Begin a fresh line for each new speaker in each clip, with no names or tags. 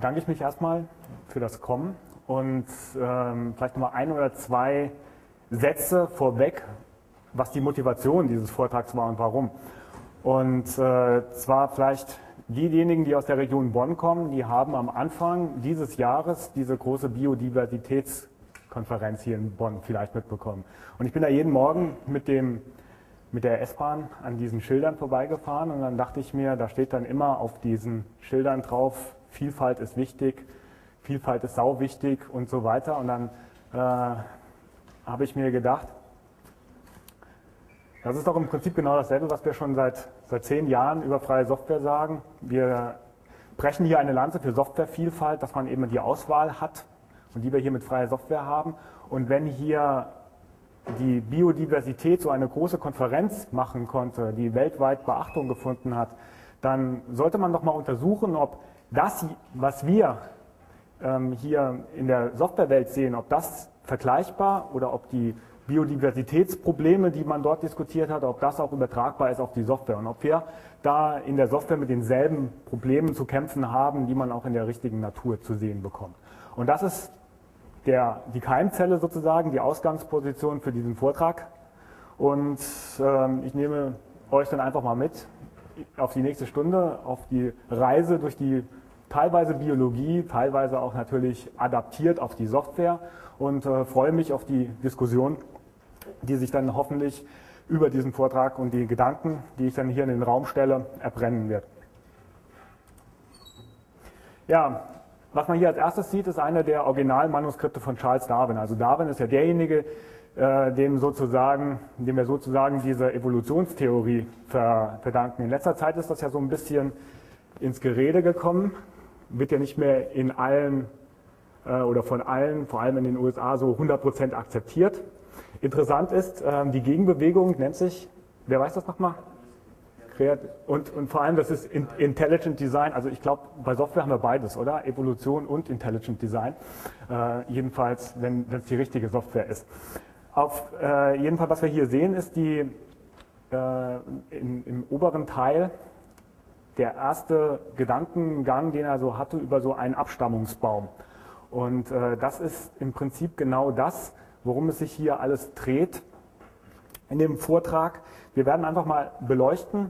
bedanke ich mich erstmal für das Kommen und vielleicht nochmal ein oder zwei Sätze vorweg, was die Motivation dieses Vortrags war und warum. Und zwar vielleicht diejenigen, die aus der Region Bonn kommen, die haben am Anfang dieses Jahres diese große Biodiversitätskonferenz hier in Bonn vielleicht mitbekommen. Und ich bin da jeden Morgen mit der S-Bahn an diesen Schildern vorbeigefahren und dann dachte ich mir, da steht dann immer auf diesen Schildern drauf, Vielfalt ist wichtig, Vielfalt ist sau wichtig und so weiter. Und dann habe ich mir gedacht, das ist doch im Prinzip genau dasselbe, was wir schon seit 10 Jahren über freie Software sagen. Wir brechen hier eine Lanze für Softwarevielfalt, dass man eben die Auswahl hat und die wir hier mit freier Software haben. Und wenn hier die Biodiversität so eine große Konferenz machen konnte, die weltweit Beachtung gefunden hat, dann sollte man doch mal untersuchen, ob das, was wir hier in der Softwarewelt sehen, ob das vergleichbar oder ob die Biodiversitätsprobleme, die man dort diskutiert hat, ob das auch übertragbar ist auf die Software und ob wir da in der Software mit denselben Problemen zu kämpfen haben, die man auch in der richtigen Natur zu sehen bekommt. Und das ist die Keimzelle sozusagen, die Ausgangsposition für diesen Vortrag. Und ich nehme euch dann einfach mal mit auf die nächste Stunde, auf die Reise durch die teilweise Biologie, teilweise auch natürlich adaptiert auf die Software und freue mich auf die Diskussion, die sich dann hoffentlich über diesen Vortrag und die Gedanken, die ich dann hier in den Raum stelle, erbrennen wird. Ja, was man hier als erstes sieht, ist einer der Originalmanuskripte von Charles Darwin. Also Darwin ist ja derjenige, dem wir sozusagen diese Evolutionstheorie verdanken. In letzter Zeit ist das ja so ein bisschen ins Gerede gekommen, wird ja nicht mehr in allen oder von allen, vor allem in den USA, so 100% akzeptiert. Interessant ist, die Gegenbewegung nennt sich, wer weiß das nochmal? Und vor allem, das ist Intelligent Design, also ich glaube, bei Software haben wir beides, oder? Evolution und Intelligent Design, jedenfalls, wenn es die richtige Software ist. Auf jeden Fall, was wir hier sehen, ist im oberen Teil der erste Gedankengang, den er so hatte über so einen Abstammungsbaum. Und das ist im Prinzip genau das, worum es sich hier alles dreht in dem Vortrag. Wir werden einfach mal beleuchten,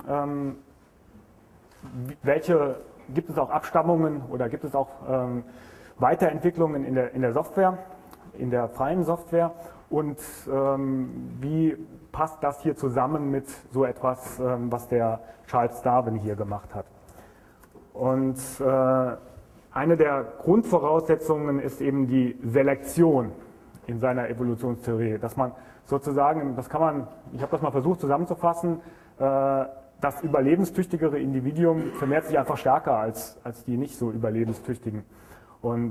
gibt es auch Abstammungen oder gibt es auch Weiterentwicklungen in der Software, in der freien Software und wie passt das hier zusammen mit so etwas, was der Charles Darwin hier gemacht hat. Und eine der Grundvoraussetzungen ist eben die Selektion in seiner Evolutionstheorie, dass man sozusagen, ich habe das mal versucht zusammenzufassen, das überlebenstüchtigere Individuum vermehrt sich einfach stärker als die nicht so überlebenstüchtigen. Und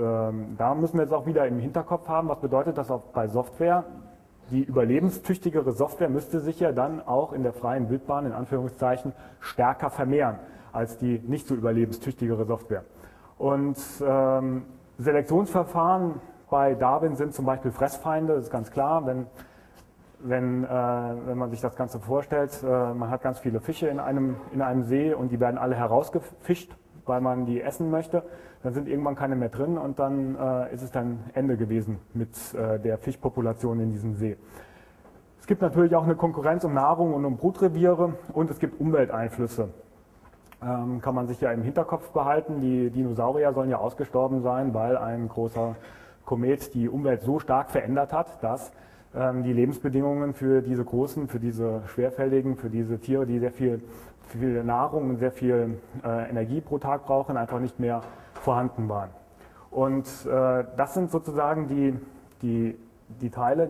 da müssen wir jetzt auch wieder im Hinterkopf haben, was bedeutet das auch bei Software? Die überlebenstüchtigere Software müsste sich ja dann auch in der freien Wildbahn, in Anführungszeichen, stärker vermehren als die nicht so überlebenstüchtigere Software. Und Selektionsverfahren bei Darwin sind zum Beispiel Fressfeinde, das ist ganz klar, wenn man sich das Ganze vorstellt, man hat ganz viele Fische in einem See und die werden alle herausgefischt, weil man die essen möchte, dann sind irgendwann keine mehr drin und dann ist es dann Ende gewesen mit der Fischpopulation in diesem See. Es gibt natürlich auch eine Konkurrenz um Nahrung und um Brutreviere und es gibt Umwelteinflüsse. Kann man sich ja im Hinterkopf behalten, die Dinosaurier sollen ja ausgestorben sein, weil ein großer Komet die Umwelt so stark verändert hat, dass die Lebensbedingungen für diese großen, für diese schwerfälligen, für diese Tiere, die sehr viel Nahrung und sehr viel Energie pro Tag brauchen, einfach nicht mehr vorhanden waren. Und das sind sozusagen die Teile,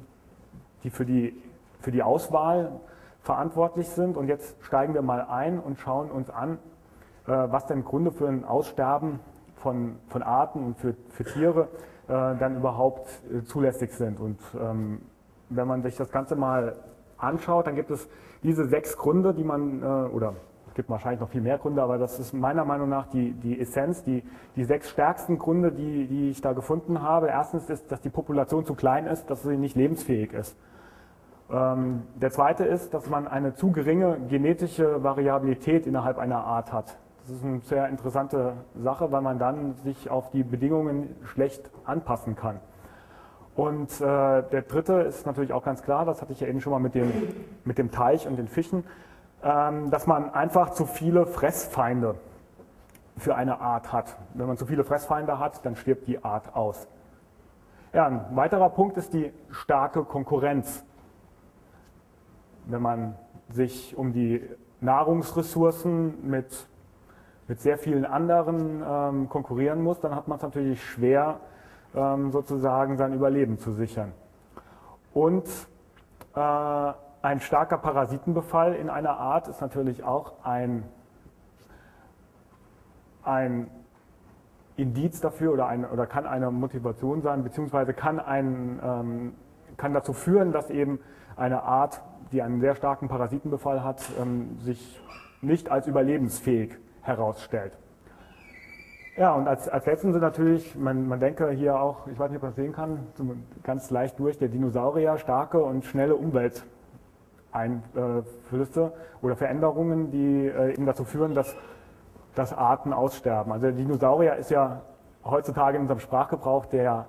die für die Auswahl verantwortlich sind. Und jetzt steigen wir mal ein und schauen uns an, was denn Gründe für ein Aussterben von Arten und für Tiere dann überhaupt zulässig sind. Und wenn man sich das Ganze mal anschaut, dann gibt es diese 6 Gründe, die man, oder es gibt wahrscheinlich noch viel mehr Gründe, aber das ist meiner Meinung nach die Essenz, die 6 stärksten Gründe, die ich da gefunden habe. Erstens ist, dass die Population zu klein ist, dass sie nicht lebensfähig ist. Der zweite ist, dass man eine zu geringe genetische Variabilität innerhalb einer Art hat. Das ist eine sehr interessante Sache, weil man dann sich auf die Bedingungen schlecht anpassen kann. Und der dritte ist natürlich auch ganz klar, das hatte ich ja eben schon mal mit dem Teich und den Fischen, dass man einfach zu viele Fressfeinde für eine Art hat. Wenn man zu viele Fressfeinde hat, dann stirbt die Art aus. Ja, ein weiterer Punkt ist die starke Konkurrenz. Wenn man sich um die Nahrungsressourcen mit sehr vielen anderen konkurrieren muss, dann hat man es natürlich schwer, sozusagen sein Überleben zu sichern. Und ein starker Parasitenbefall in einer Art ist natürlich auch ein Indiz dafür oder kann eine Motivation sein, beziehungsweise kann dazu führen, dass eben eine Art, die einen sehr starken Parasitenbefall hat, sich nicht als überlebensfähig herausstellt. Ja, und als letzten sind natürlich, man denke hier auch, ich weiß nicht, ob man das sehen kann, ganz leicht durch, der Dinosaurier, starke und schnelle Umwelteinflüsse oder Veränderungen, die eben dazu führen, dass Arten aussterben. Also der Dinosaurier ist ja heutzutage in unserem Sprachgebrauch der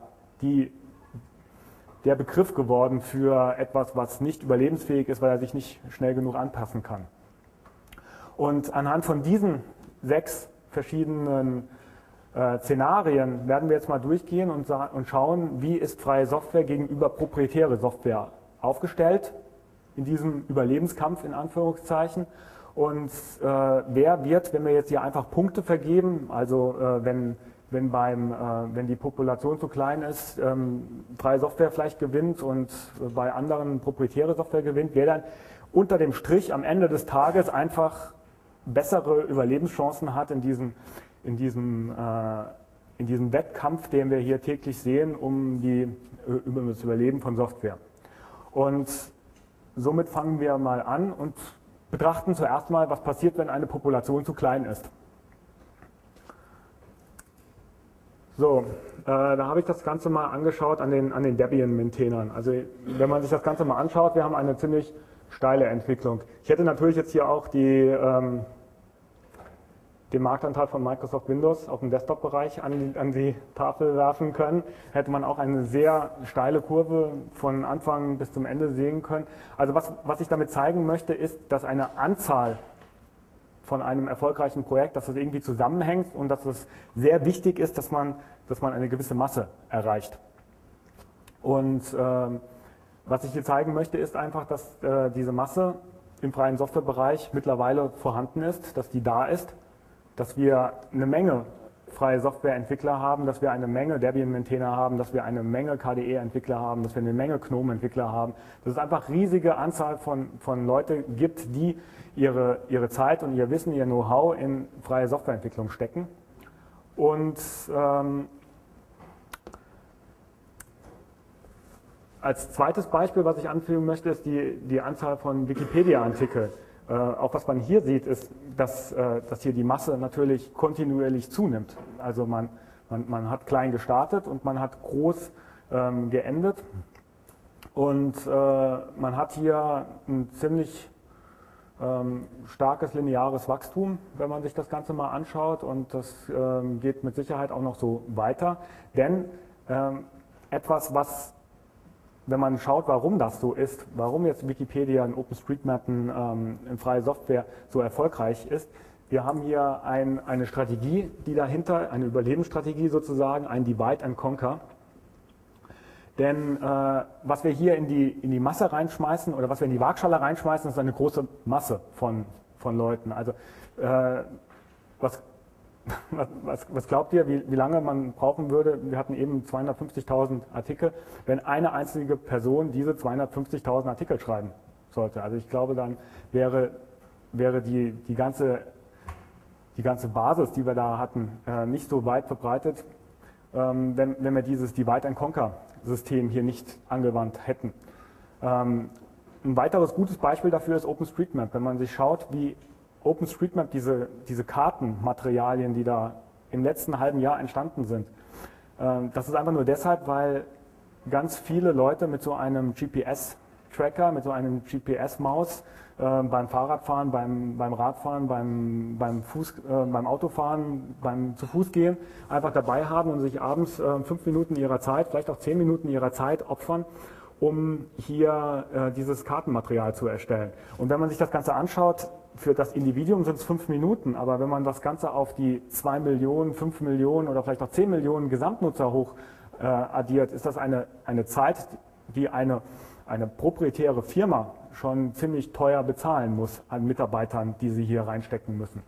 Begriff geworden für etwas, was nicht überlebensfähig ist, weil er sich nicht schnell genug anpassen kann. Und anhand von diesen 6 verschiedenen Szenarien werden wir jetzt mal durchgehen und schauen, wie ist freie Software gegenüber proprietäre Software aufgestellt in diesem Überlebenskampf in Anführungszeichen. Und wer wird, wenn wir jetzt hier einfach Punkte vergeben, also wenn die Population zu klein ist, freie Software vielleicht gewinnt und bei anderen proprietäre Software gewinnt, wer dann unter dem Strich am Ende des Tages einfach bessere Überlebenschancen hat in diesem Wettkampf, den wir hier täglich sehen, über das Überleben von Software. Und somit fangen wir mal an und betrachten zuerst mal, was passiert, wenn eine Population zu klein ist. So, da habe ich das Ganze mal angeschaut an den Debian-Maintainern. Also wenn man sich das Ganze mal anschaut, wir haben eine ziemlich steile Entwicklung. Ich hätte natürlich jetzt hier auch den Marktanteil von Microsoft Windows auf dem Desktop-Bereich an die Tafel werfen können. Hätte man auch eine sehr steile Kurve von Anfang bis zum Ende sehen können. Also was ich damit zeigen möchte, ist, dass eine Anzahl von einem erfolgreichen Projekt, dass das irgendwie zusammenhängt und dass es sehr wichtig ist, dass man eine gewisse Masse erreicht. Und was ich hier zeigen möchte, ist einfach, dass diese Masse im freien Softwarebereich mittlerweile vorhanden ist, dass die da ist, dass wir eine Menge freie Softwareentwickler haben, dass wir eine Menge Debian-Maintainer haben, dass wir eine Menge KDE-Entwickler haben, dass wir eine Menge GNOME-Entwickler haben, dass es einfach riesige Anzahl von Leuten gibt, die ihre Zeit und ihr Wissen, ihr Know-how in freie Softwareentwicklung stecken. Und als zweites Beispiel, was ich anführen möchte, ist die Anzahl von Wikipedia-Artikeln. Auch was man hier sieht, ist, dass hier die Masse natürlich kontinuierlich zunimmt. Also man hat klein gestartet und man hat groß geendet. Und man hat hier ein ziemlich starkes lineares Wachstum, wenn man sich das Ganze mal anschaut. Und das geht mit Sicherheit auch noch so weiter. Denn etwas, wenn man schaut, warum das so ist, warum jetzt Wikipedia und OpenStreetMap in freie Software so erfolgreich ist, wir haben hier eine Strategie, die dahinter, eine Überlebensstrategie sozusagen, ein Divide and Conquer. Denn was wir hier in die Masse reinschmeißen oder was wir in die Waagschale reinschmeißen, ist eine große Masse von Leuten. Also was glaubt ihr, wie lange man brauchen würde? Wir hatten eben 250.000 Artikel, wenn eine einzige Person diese 250.000 Artikel schreiben sollte. Also ich glaube, dann wäre die ganze Basis, die wir da hatten, nicht so weit verbreitet, wenn wir dieses Divide and Conquer System hier nicht angewandt hätten. Ein weiteres gutes Beispiel dafür ist OpenStreetMap. Wenn man sich schaut, wie OpenStreetMap, diese Kartenmaterialien, die da im letzten halben Jahr entstanden sind, das ist einfach nur deshalb, weil ganz viele Leute mit so einem GPS Tracker, mit so einem GPS-Maus beim Fahrradfahren, beim Radfahren, beim Autofahren, beim zu Fuß gehen, einfach dabei haben und sich abends 5 Minuten ihrer Zeit, vielleicht auch 10 Minuten ihrer Zeit opfern, um hier dieses Kartenmaterial zu erstellen. Und wenn man sich das Ganze anschaut, für das Individuum sind es 5 Minuten, aber wenn man das Ganze auf die 2 Millionen, 5 Millionen oder vielleicht auch 10 Millionen Gesamtnutzer hoch addiert, ist das eine Zeit, die eine proprietäre Firma schon ziemlich teuer bezahlen muss an Mitarbeitern, die sie hier reinstecken müssen.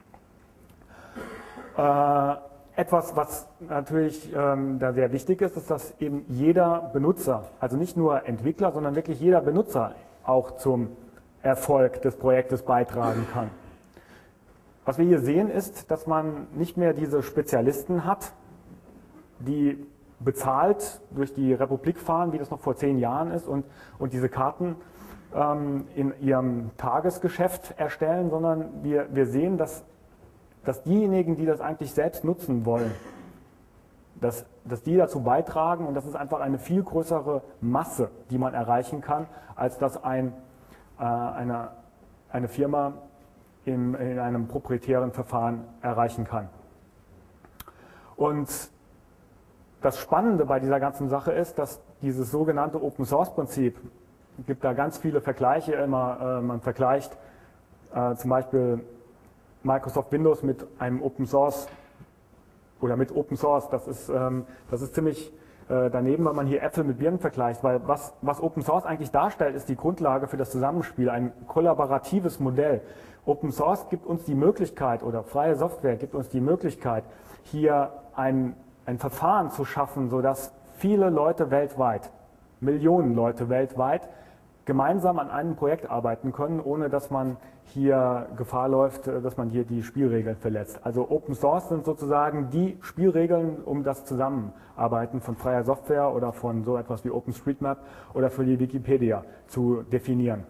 Etwas, was natürlich da sehr wichtig ist, ist, dass eben jeder Benutzer, also nicht nur Entwickler, sondern wirklich jeder Benutzer auch zum Erfolg des Projektes beitragen kann. Was wir hier sehen ist, dass man nicht mehr diese Spezialisten hat, die bezahlt durch die Republik fahren, wie das noch vor 10 Jahren ist, und diese Karten in ihrem Tagesgeschäft erstellen, sondern wir sehen, dass diejenigen, die das eigentlich selbst nutzen wollen, dass die dazu beitragen, und das ist einfach eine viel größere Masse, die man erreichen kann, als dass eine Firma in einem proprietären Verfahren erreichen kann. Und das Spannende bei dieser ganzen Sache ist, dass dieses sogenannte Open-Source-Prinzip, es gibt da ganz viele Vergleiche immer, man vergleicht zum Beispiel Microsoft Windows mit einem Open Source oder mit Open Source, das ist ziemlich daneben, weil man hier Äpfel mit Birnen vergleicht, weil was Open Source eigentlich darstellt, ist die Grundlage für das Zusammenspiel, ein kollaboratives Modell. Open Source gibt uns die Möglichkeit, oder freie Software gibt uns die Möglichkeit, hier ein Verfahren zu schaffen, sodass viele Leute weltweit, Millionen Leute weltweit, gemeinsam an einem Projekt arbeiten können, ohne dass man hier Gefahr läuft, dass man hier die Spielregeln verletzt. Also Open Source sind sozusagen die Spielregeln, um das Zusammenarbeiten von freier Software oder von so etwas wie OpenStreetMap oder für die Wikipedia zu definieren.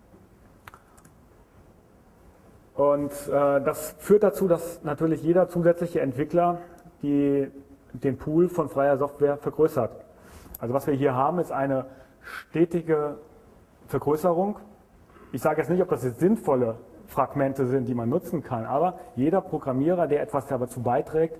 Und das führt dazu, dass natürlich jeder zusätzliche Entwickler den Pool von freier Software vergrößert. Also was wir hier haben, ist eine stetige Vergrößerung. Ich sage jetzt nicht, ob das jetzt sinnvolle Fragmente sind, die man nutzen kann, aber jeder Programmierer, der etwas dazu beiträgt,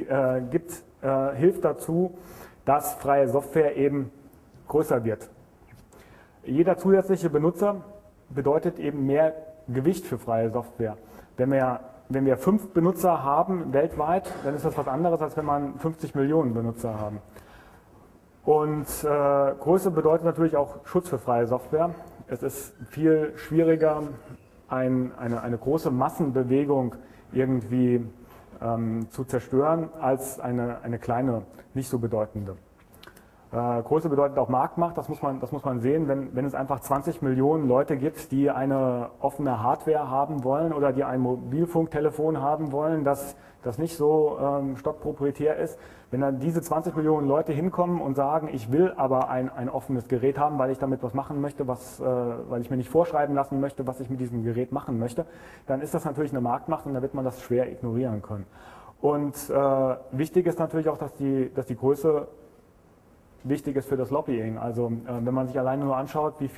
hilft dazu, dass freie Software eben größer wird. Jeder zusätzliche Benutzer bedeutet eben mehr Gewicht für freie Software. Wenn wir 5 Benutzer haben weltweit, dann ist das was anderes, als wenn man 50 Millionen Benutzer haben. Und Größe bedeutet natürlich auch Schutz für freie Software. Es ist viel schwieriger, eine große Massenbewegung irgendwie zu zerstören, als eine kleine, nicht so bedeutende. Größe bedeutet auch Marktmacht, das muss man sehen, wenn es einfach 20 Millionen Leute gibt, die eine offene Hardware haben wollen oder die ein Mobilfunktelefon haben wollen, das nicht so stockproprietär ist. Wenn dann diese 20 Millionen Leute hinkommen und sagen, ich will aber ein offenes Gerät haben, weil ich damit was machen möchte, weil ich mir nicht vorschreiben lassen möchte, was ich mit diesem Gerät machen möchte, dann ist das natürlich eine Marktmacht und da wird man das schwer ignorieren können. Und wichtig ist natürlich auch, dass die Größe wichtig ist für das Lobbying. Also wenn man sich alleine nur anschaut, wie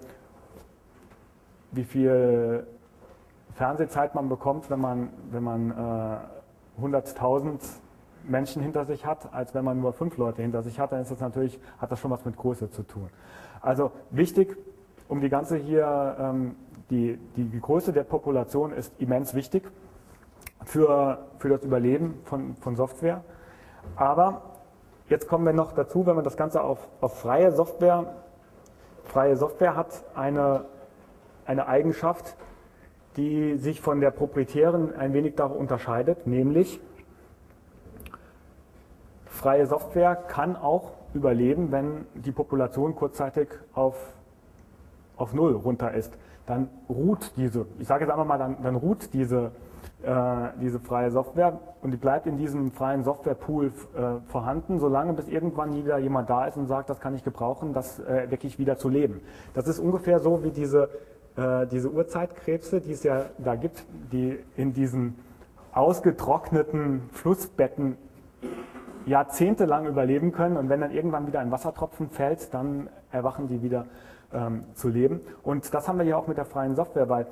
viel Fernsehzeit man bekommt, wenn man 100.000 Menschen hinter sich hat, als wenn man nur 5 Leute hinter sich hat, dann ist das natürlich, hat das schon was mit Größe zu tun. Also wichtig, um die ganze hier, die Größe der Population ist immens wichtig für das Überleben von Software. Aber jetzt kommen wir noch dazu, wenn man das Ganze auf freie Software hat eine Eigenschaft, die sich von der proprietären ein wenig davon unterscheidet, nämlich freie Software kann auch überleben, wenn die Population kurzzeitig auf 0 runter ist. Dann ruht ich sage jetzt einfach mal, dann ruht diese freie Software und die bleibt in diesem freien Softwarepool vorhanden, solange bis irgendwann wieder jemand da ist und sagt, das kann ich gebrauchen, das wirklich wieder zu leben. Das ist ungefähr so wie diese Urzeitkrebse, die es ja da gibt, die in diesen ausgetrockneten Flussbetten jahrzehntelang überleben können und wenn dann irgendwann wieder ein Wassertropfen fällt, dann erwachen die wieder zu leben. Und das haben wir ja auch mit der freien Software, weil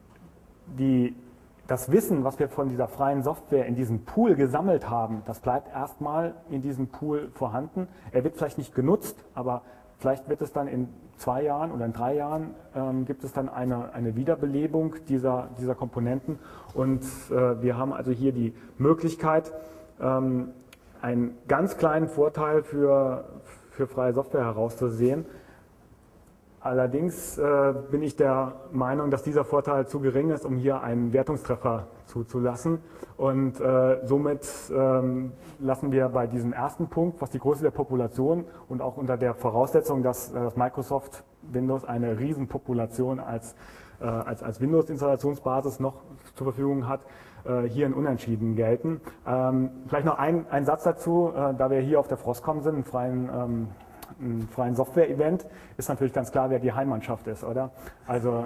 das Wissen, was wir von dieser freien Software in diesem Pool gesammelt haben, das bleibt erstmal in diesem Pool vorhanden. Er wird vielleicht nicht genutzt, aber vielleicht wird es dann in 2 Jahren oder in 3 Jahren gibt es dann eine Wiederbelebung dieser Komponenten. Und wir haben also hier die Möglichkeit, einen ganz kleinen Vorteil für freie Software herauszusehen. Allerdings bin ich der Meinung, dass dieser Vorteil zu gering ist, um hier einen Wertungstreffer zuzulassen. Und somit lassen wir bei diesem ersten Punkt, was die Größe der Population und auch unter der Voraussetzung, dass Microsoft Windows eine Riesenpopulation als Windows-Installationsbasis noch zur Verfügung hat, hier in Unentschieden gelten. Vielleicht noch ein Satz dazu, da wir hier auf der Frostcom sind, ein freien Software-Event, ist natürlich ganz klar, wer die Heimmannschaft ist, oder? Also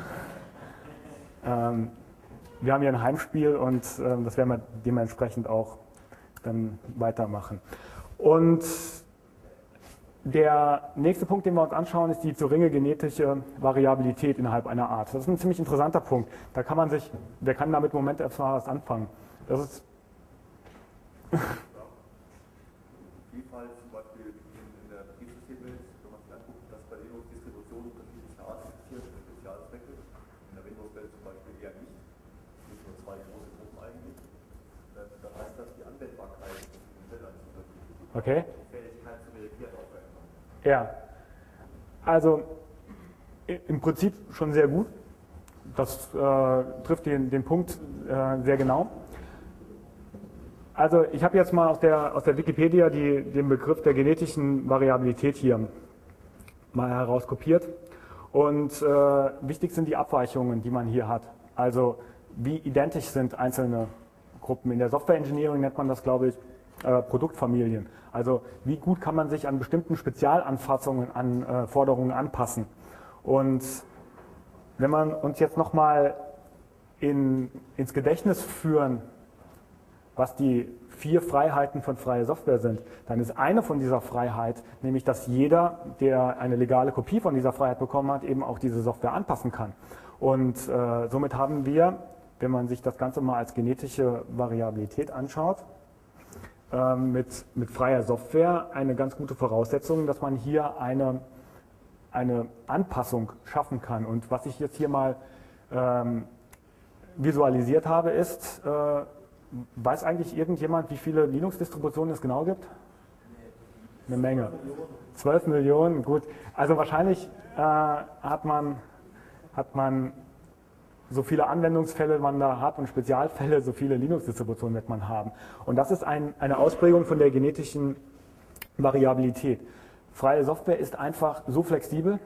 wir haben hier ein Heimspiel und das werden wir dementsprechend auch dann weitermachen. Und der nächste Punkt, den wir uns anschauen, ist die zu geringe genetische Variabilität innerhalb einer Art. Das ist ein ziemlich interessanter Punkt. Wer kann damit im Moment erstmal was anfangen? Das ist
Vielfalt zum Beispiel in der Betriebssystemwelt, wenn man sich anguckt, dass bei Linux-Distributionen unterschiedliche Arten existieren für Spezialzwecke. In der Windows-Welt zum Beispiel eher nicht. Es gibt nur 2 große Gruppen eigentlich. Das heißt, dass die Anwendbarkeit des Modells
okay.
die Fähigkeit zu reagieren auch verändert.
Ja, also im Prinzip schon sehr gut. Das trifft den Punkt sehr genau. Also ich habe jetzt mal aus der Wikipedia den Begriff der genetischen Variabilität hier mal herauskopiert. Und wichtig sind die Abweichungen, die man hier hat. Also wie identisch sind einzelne Gruppen. In der Software Engineering nennt man das, glaube ich, Produktfamilien. Also wie gut kann man sich an bestimmten Spezialanpassungen, an Forderungen anpassen. Und wenn man uns jetzt nochmal ins Gedächtnis führen, was die 4 Freiheiten von freier Software sind, dann ist eine von dieser Freiheit, nämlich dass jeder, der eine legale Kopie von dieser Freiheit bekommen hat, eben auch diese Software anpassen kann. Und somit haben wir, wenn man sich das Ganze mal als genetische Variabilität anschaut, mit freier Software eine ganz gute Voraussetzung, dass man hier eine Anpassung schaffen kann. Und was ich jetzt hier mal visualisiert habe, ist, weiß eigentlich irgendjemand, wie viele Linux-Distributionen es genau gibt? Eine Menge. 12 Millionen, gut. Also wahrscheinlich hat man so viele Anwendungsfälle man da hat und Spezialfälle, so viele Linux-Distributionen wird man haben. Und das ist eine Ausprägung von der genetischen Variabilität. Freie Software ist einfach so flexibel.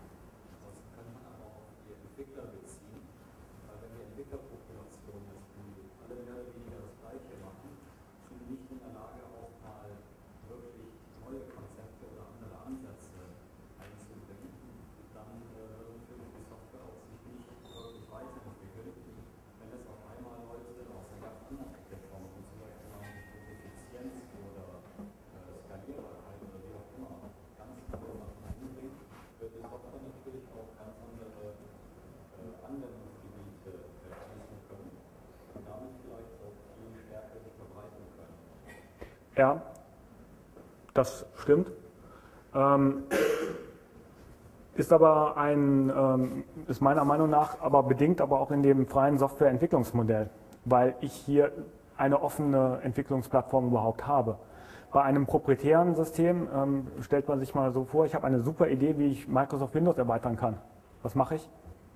Ja, das stimmt. Ist aber ist meiner Meinung nach aber bedingt aber auch in dem freien Softwareentwicklungsmodell, weil ich hier eine offene Entwicklungsplattform überhaupt habe. Bei einem proprietären System stellt man sich mal so vor, ich habe eine super Idee, wie ich Microsoft Windows erweitern kann. Was mache ich?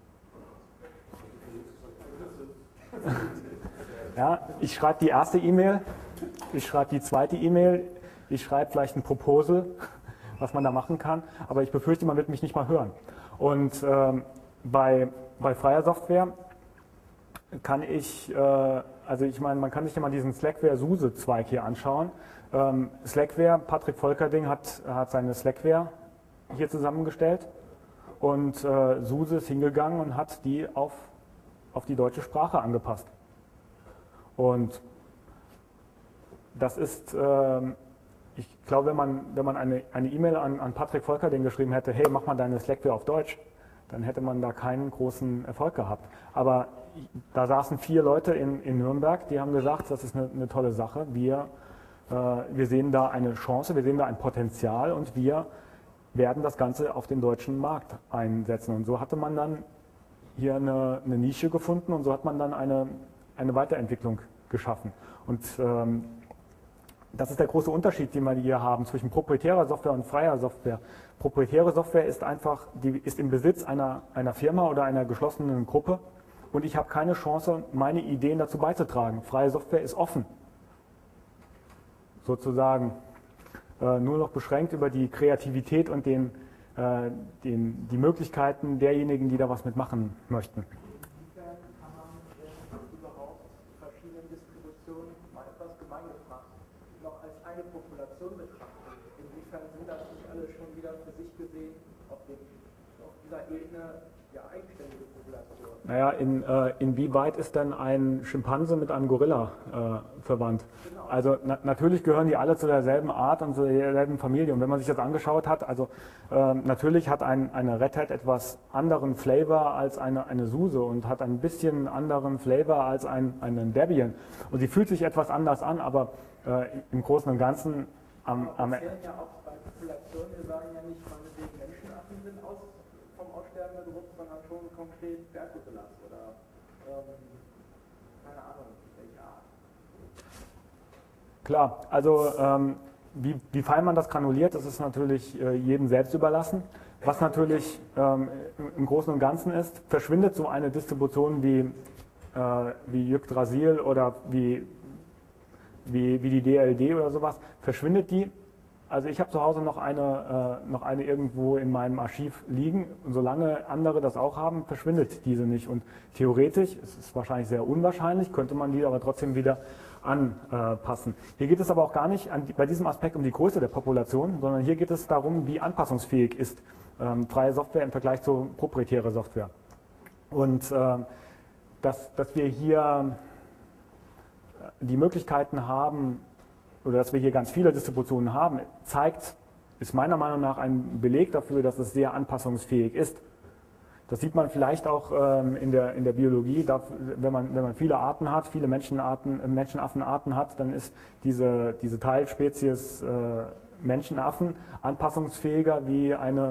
Ja, ich schreibe die erste E-Mail, ich schreibe die zweite E-Mail, ich schreibe vielleicht ein Proposal, was man da machen kann, aber ich befürchte, man wird mich nicht mal hören. Und bei freier Software kann ich, also ich meine, man kann sich ja mal diesen Slackware-SUSE-Zweig hier anschauen. Slackware, Patrick Volkerding hat seine Slackware hier zusammengestellt und SUSE ist hingegangen und hat die auf die deutsche Sprache angepasst. Und das ist ich glaube, wenn man eine E-Mail an Patrick Volkerding geschrieben hätte, hey, mach mal deine Slackware auf Deutsch, dann hätte man da keinen großen Erfolg gehabt. Aber da saßen 4 Leute in Nürnberg, die haben gesagt, das ist eine tolle Sache, wir sehen da eine Chance, wir sehen da ein Potenzial und wir werden das Ganze auf den deutschen Markt einsetzen. Und so hatte man dann hier eine Nische gefunden und so hat man dann eine Weiterentwicklung geschaffen. Und das ist der große Unterschied, den wir hier haben zwischen proprietärer Software und freier Software. Proprietäre Software ist einfach, die ist im Besitz einer Firma oder einer geschlossenen Gruppe und ich habe keine Chance, meine Ideen dazu beizutragen. Freie Software ist offen, sozusagen nur noch beschränkt über die Kreativität und die Möglichkeiten derjenigen, die da was mitmachen möchten.
Inwiefern kann man überhaupt verschiedene Distributionen mal etwas gemeingebracht noch als eine Population betrachten? Inwiefern sind das nicht alle schon wieder für sich gesehen auf dieser Ebene ja eigenständige Populationen?
Naja, inwieweit ist denn ein Schimpanse mit einem Gorilla verwandt?
Genau.
Also natürlich gehören die alle zu derselben Art und zu derselben Familie. Und wenn man sich das angeschaut hat, also natürlich hat eine Red Hat etwas anderen Flavor als eine SUSE und hat ein bisschen anderen Flavor als einen Debian. Und sie fühlt sich etwas anders an, aber im Großen und Ganzen
Wir zählen ja auch bei Populationen, wir sagen ja nicht, meinetwegen Menschenaffen sind vom Aussterben bedroht, sondern schon konkret Berggorillas oder keine Ahnung, welche Art.
Klar, also wie fein man das granuliert, das ist natürlich jedem selbst überlassen. Was natürlich im Großen und Ganzen ist, verschwindet so eine Distribution wie Yggdrasil oder wie die DLD oder sowas, verschwindet die. Also ich habe zu Hause noch eine irgendwo in meinem Archiv liegen und solange andere das auch haben, verschwindet diese nicht. Und theoretisch, es ist wahrscheinlich sehr unwahrscheinlich, könnte man die aber trotzdem wieder anpassen. Hier geht es aber auch gar nicht bei diesem Aspekt um die Größe der Population, sondern hier geht es darum, wie anpassungsfähig ist freie Software im Vergleich zu proprietärer Software. Und dass wir hier die Möglichkeiten haben, oder dass wir hier ganz viele Distributionen haben, ist meiner Meinung nach ein Beleg dafür, dass es sehr anpassungsfähig ist. Das sieht man vielleicht auch in der Biologie, wenn man viele Arten hat, viele Menschenaffenarten hat, dann ist diese Teilspezies Menschenaffen anpassungsfähiger wie eine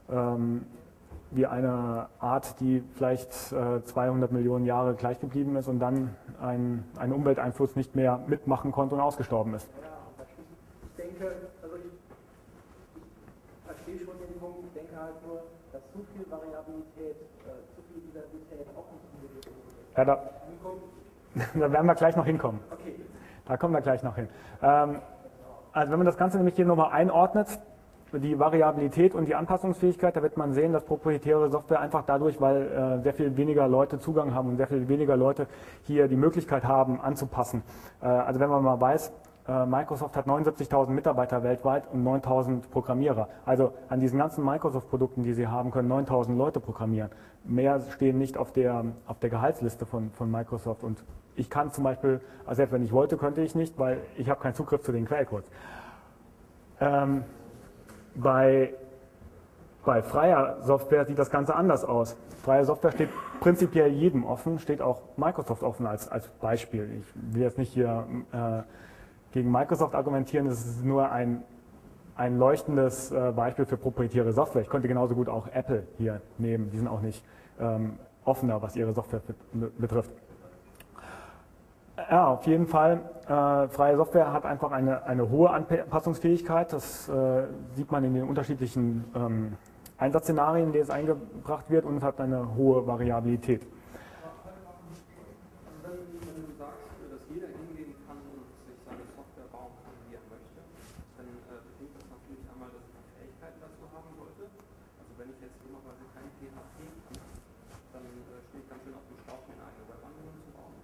Art, die vielleicht 200 Millionen Jahre gleich geblieben ist und dann einen Umwelteinfluss nicht mehr mitmachen konnte und ausgestorben ist.
Ja, ich denke, also ich verstehe schon den Punkt, ich denke halt nur, dass zu viel Variabilität, zu viel Diversität auch nicht unbedingt ist.
Ja, da werden wir gleich noch hinkommen.
Okay.
Da kommen wir gleich noch hin. Also wenn man das Ganze nämlich hier nochmal einordnet, die Variabilität und die Anpassungsfähigkeit, da wird man sehen, dass proprietäre Software einfach dadurch, weil sehr viel weniger Leute Zugang haben und sehr viel weniger Leute hier die Möglichkeit haben anzupassen. Also wenn man mal weiß, Microsoft hat 79.000 Mitarbeiter weltweit und 9.000 Programmierer. Also an diesen ganzen Microsoft-Produkten, die sie haben, können 9.000 Leute programmieren. Mehr stehen nicht auf der Gehaltsliste von Microsoft. Und ich kann zum Beispiel, also selbst wenn ich wollte, könnte ich nicht, weil ich habe keinen Zugriff zu den Quellcodes. Bei freier Software sieht das Ganze anders aus. Freie Software steht prinzipiell jedem offen, steht auch Microsoft offen als Beispiel. Ich will jetzt nicht hier gegen Microsoft argumentieren, es ist nur ein leuchtendes Beispiel für proprietäre Software. Ich könnte genauso gut auch Apple hier nehmen, die sind auch nicht offener, was ihre Software betrifft. Ja, auf jeden Fall. Freie Software hat einfach eine hohe Anpassungsfähigkeit. Das sieht man in den unterschiedlichen Einsatzszenarien, in denen es eingebracht wird, und es hat eine hohe Variabilität.
Wenn du sagst, dass jeder hingehen kann und sich seine Software bauen kann, wie er möchte, dann bedingt das natürlich einmal, dass man Fähigkeiten dazu haben sollte. Also wenn ich jetzt dummerweise kein PHP kann, dann stehe ich ganz schön auf dem Schlauch, mir eine eigene Webanwendung zu bauen.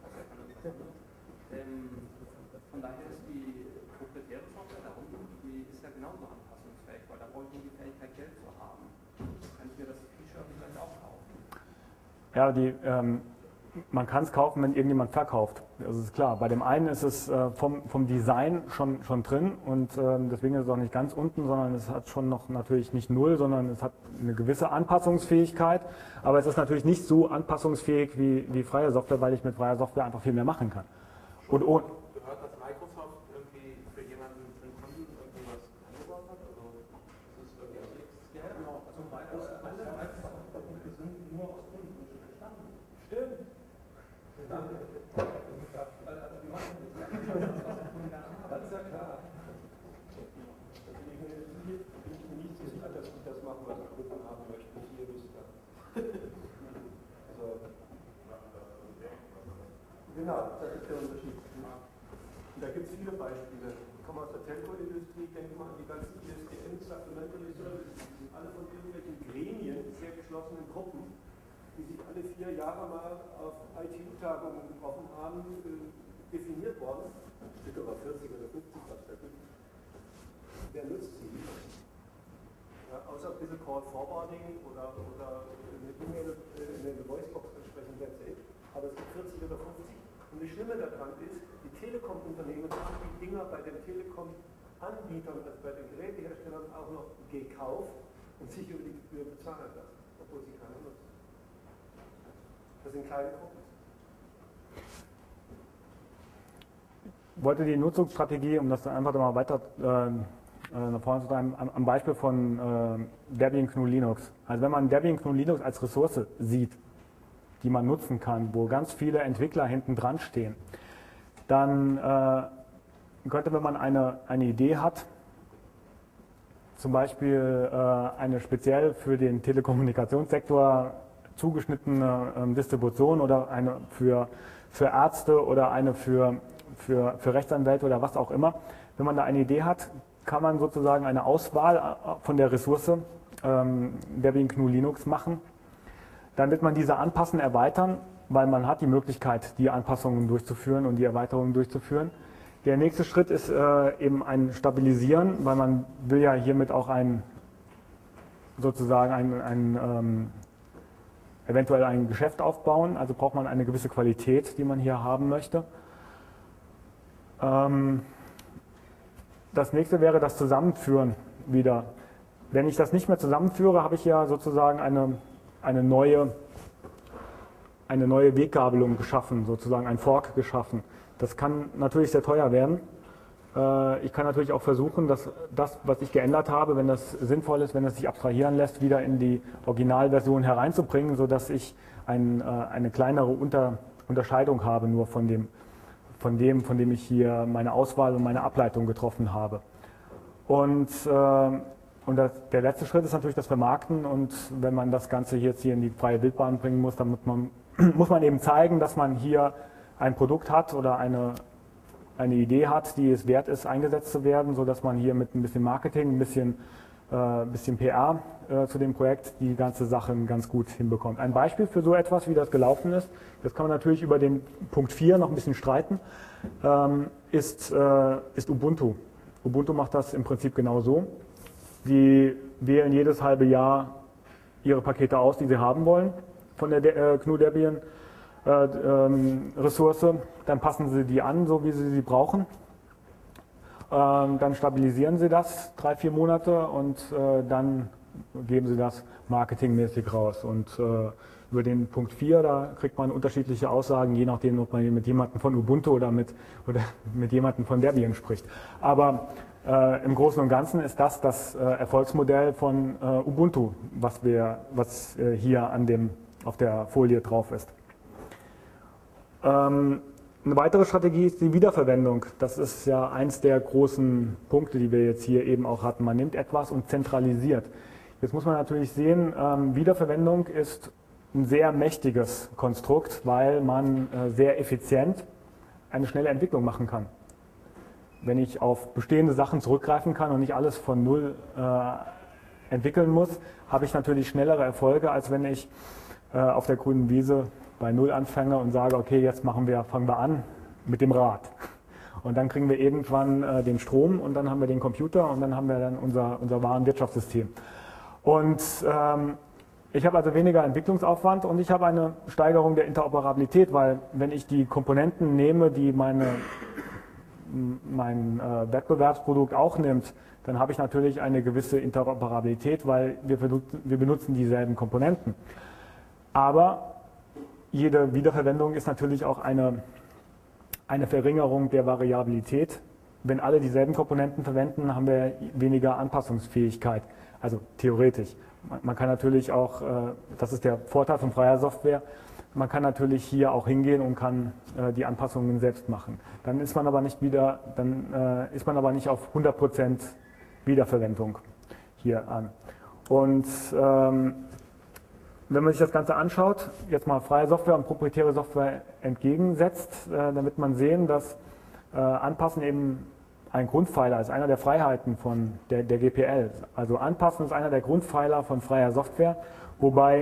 Von daher ist die proprietäre Software da unten, die ist ja genauso anpassungsfähig, weil da brauche ich nur die Fähigkeit, Geld zu haben. Dann kann ich mir das Feature vielleicht auch kaufen.
Ja, Man kann es kaufen, wenn irgendjemand verkauft. Das ist klar. Bei dem einen ist es vom Design schon drin und deswegen ist es auch nicht ganz unten, sondern es hat schon noch natürlich nicht null, sondern es hat eine gewisse Anpassungsfähigkeit. Aber es ist natürlich nicht so anpassungsfähig wie freie Software, weil ich mit freier Software einfach viel mehr machen kann. Und
gehört, dass Microsoft irgendwie für jemanden, für einen Kunden irgendwie was angebaut hat? Also das ist irgendwie aus nichts.
Ja, genau. Also Microsoft-Produkte sind nur aus Kundenwünschen entstanden. Stimmt. Also wir machen das ja. Das ist ja klar.
Deswegen bin ich mir nicht so sicher, dass die das machen, was die Kunden haben möchten, nicht ihr Lust haben. Also, genau, das ist der Unterschied. Und da gibt es viele Beispiele. Ich komme aus der Telco-Industrie, denke mal an die ganzen ISDN, Supplementary Services, die sind alle von irgendwelchen Gremien, sehr geschlossenen Gruppen, die sich alle 4 Jahre mal auf ITU-Tagungen getroffen haben, definiert worden. Ein Stück aber 40 oder 50, was da gibt. Wer nutzt sie? Ja, außer ein bisschen Call Forwarding oder eine E-Mail in eine Voicebox entsprechend, that's it. Aber es gibt 40 oder 50. Und das Schlimme daran ist, die Telekom-Unternehmen haben die Dinger bei den Telekom-Anbietern, also bei den Geräteherstellern, auch noch gekauft und sich über die Gebühr bezahlen lassen, obwohl sie keine nutzen. Das sind kleine Gruppen.
Ich wollte die Nutzungsstrategie, um das dann einfach mal weiter nach vorne zu treiben, am Beispiel von Debian GNU Linux. Also wenn man Debian GNU Linux als Ressource sieht, die man nutzen kann, wo ganz viele Entwickler hinten dran stehen, dann könnte, wenn man eine Idee hat, zum Beispiel eine speziell für den Telekommunikationssektor zugeschnittene Distribution oder eine für Ärzte oder eine für Rechtsanwälte oder was auch immer. Wenn man da eine Idee hat, kann man sozusagen eine Auswahl von der Ressource Debian GNU Linux machen. Dann wird man diese anpassen, erweitern, weil man hat die Möglichkeit, die Anpassungen durchzuführen und die Erweiterungen durchzuführen. Der nächste Schritt ist eben ein Stabilisieren, weil man will ja hiermit auch eventuell ein Geschäft aufbauen, also braucht man eine gewisse Qualität, die man hier haben möchte. Das nächste wäre das Zusammenführen wieder. Wenn ich das nicht mehr zusammenführe, habe ich ja sozusagen eine neue Weggabelung geschaffen, sozusagen ein Fork geschaffen. Das kann natürlich sehr teuer werden. Ich kann natürlich auch versuchen, dass das, was ich geändert habe, wenn das sinnvoll ist, wenn es sich abstrahieren lässt, wieder in die Originalversion hereinzubringen, sodass ich eine kleinere Unterscheidung habe, nur von dem ich hier meine Auswahl und meine Ableitung getroffen habe. Und der letzte Schritt ist natürlich das Vermarkten, und wenn man das Ganze jetzt hier in die freie Wildbahn bringen muss, dann muss man eben zeigen, dass man hier ein Produkt hat oder eine Idee hat, die es wert ist, eingesetzt zu werden, sodass man hier mit ein bisschen Marketing, ein bisschen PR zu dem Projekt die ganze Sache ganz gut hinbekommt. Ein Beispiel für so etwas, wie das gelaufen ist, das kann man natürlich über den Punkt 4 noch ein bisschen streiten, ist Ubuntu. Ubuntu macht das im Prinzip genau so. Die wählen jedes halbe Jahr ihre Pakete aus, die sie haben wollen von der GNU Debian Ressource. Dann passen sie die an, so wie sie brauchen. Dann stabilisieren sie das 3-4 Monate und dann geben sie das marketingmäßig raus. Und über den Punkt 4, da kriegt man unterschiedliche Aussagen, je nachdem, ob man mit jemandem von Ubuntu oder mit jemandem von Debian spricht. Aber im Großen und Ganzen ist das Erfolgsmodell von Ubuntu, was hier auf der Folie drauf ist. Eine weitere Strategie ist die Wiederverwendung. Das ist ja eins der großen Punkte, die wir jetzt hier eben auch hatten. Man nimmt etwas und zentralisiert. Jetzt muss man natürlich sehen, Wiederverwendung ist ein sehr mächtiges Konstrukt, weil man sehr effizient eine schnelle Entwicklung machen kann. Wenn ich auf bestehende Sachen zurückgreifen kann und nicht alles von Null entwickeln muss, habe ich natürlich schnellere Erfolge, als wenn ich auf der grünen Wiese bei Null anfange und sage, okay, jetzt fangen wir an mit dem Rad. Und dann kriegen wir irgendwann den Strom und dann haben wir den Computer und dann haben wir dann unser Warenwirtschaftssystem. Und Ich habe also weniger Entwicklungsaufwand und ich habe eine Steigerung der Interoperabilität, weil wenn ich die Komponenten nehme, die mein Wettbewerbsprodukt auch nimmt, dann habe ich natürlich eine gewisse Interoperabilität, weil wir benutzen dieselben Komponenten. Aber jede Wiederverwendung ist natürlich auch eine Verringerung der Variabilität. Wenn alle dieselben Komponenten verwenden, haben wir weniger Anpassungsfähigkeit, also theoretisch. Man kann natürlich auch, das ist der Vorteil von freier Software, man kann natürlich hier auch hingehen und kann die Anpassungen selbst machen. Dann ist man aber nicht auf 100% Wiederverwendung hier an. Und wenn man sich das Ganze anschaut, jetzt mal freie Software und proprietäre Software entgegensetzt, dann wird man sehen, dass Anpassen eben ein Grundpfeiler ist, einer der Freiheiten von der GPL. Also Anpassen ist einer der Grundpfeiler von freier Software, wobei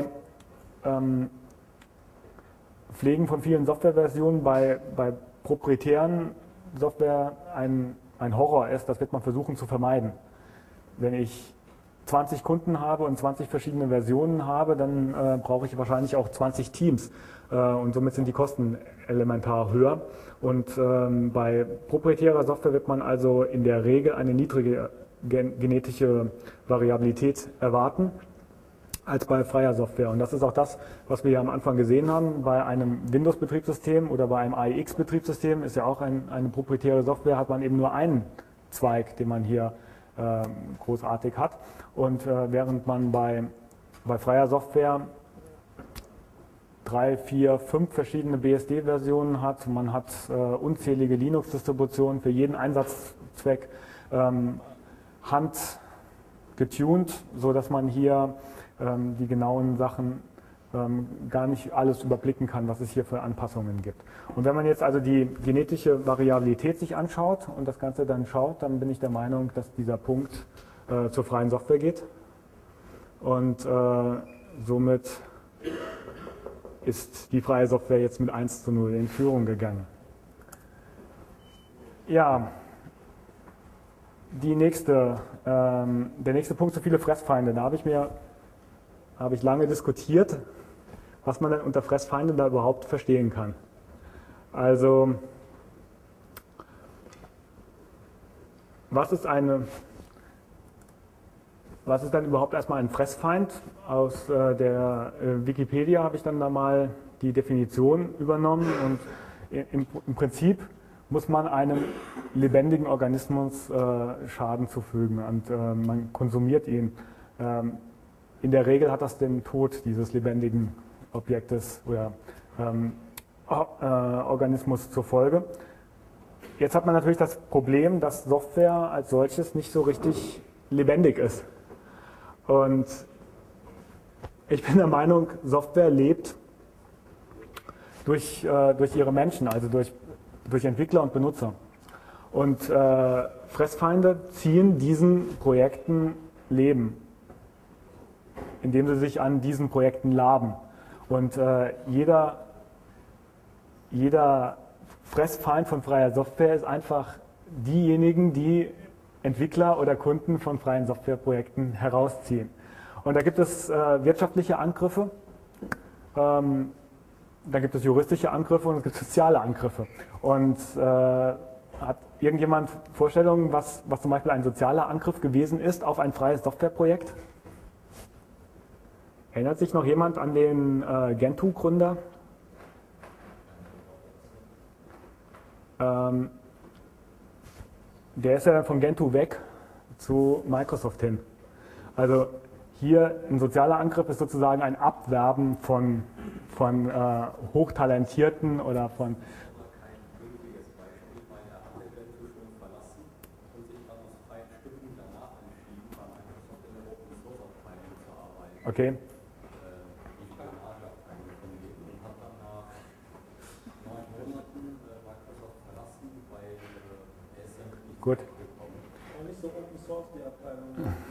Pflegen von vielen Softwareversionen bei proprietären Software ein Horror ist. Das wird man versuchen zu vermeiden. Wenn ich 20 Kunden habe und 20 verschiedene Versionen habe, dann brauche ich wahrscheinlich auch 20 Teams und somit sind die Kosten elementar höher. Und bei proprietärer Software wird man also in der Regel eine niedrige genetische Variabilität erwarten als bei freier Software. Und das ist auch das, was wir ja am Anfang gesehen haben. Bei einem Windows-Betriebssystem oder bei einem AIX-Betriebssystem ist ja auch eine proprietäre Software, hat man eben nur einen Zweig, den man hier großartig hat. Und während man bei freier Software 3, 4, 5 verschiedene BSD-Versionen hat, man hat unzählige Linux-Distributionen für jeden Einsatzzweck handgetuned, sodass man hier die genauen Sachen gar nicht alles überblicken kann, was es hier für Anpassungen gibt. Und wenn man jetzt also die genetische Variabilität sich anschaut und das Ganze dann schaut, dann bin ich der Meinung, dass dieser Punkt zur freien Software geht. Und somit ist die freie Software jetzt mit 1:0 in Führung gegangen. Ja, der nächste Punkt, so viele Fressfeinde. Da habe ich lange diskutiert, was man denn unter Fressfeinden da überhaupt verstehen kann. Also, was ist dann überhaupt erstmal ein Fressfeind? Aus der Wikipedia habe ich dann da mal die Definition übernommen und im Prinzip muss man einem lebendigen Organismus Schaden zufügen und man konsumiert ihn. In der Regel hat das den Tod dieses lebendigen Objektes oder Organismus zur Folge. Jetzt hat man natürlich das Problem, dass Software als solches nicht so richtig lebendig ist. Und ich bin der Meinung, Software lebt durch ihre Menschen, also durch Entwickler und Benutzer. Und Fressfeinde ziehen diesen Projekten Leben, indem sie sich an diesen Projekten laben. Und jeder Fressfeind von freier Software ist einfach diejenigen, die Entwickler oder Kunden von freien Softwareprojekten herausziehen. Und da gibt es wirtschaftliche Angriffe, da gibt es juristische Angriffe und es gibt soziale Angriffe. Und hat irgendjemand Vorstellungen, was zum Beispiel ein sozialer Angriff gewesen ist auf ein freies Softwareprojekt? Erinnert sich noch jemand an den Gentoo-Gründer? Der ist ja dann von Gentoo weg zu Microsoft hin. Also hier ein sozialer Angriff ist sozusagen ein Abwerben von Hochtalentierten oder von... Okay. Gut.
Nicht so Open Source, die Abteilung.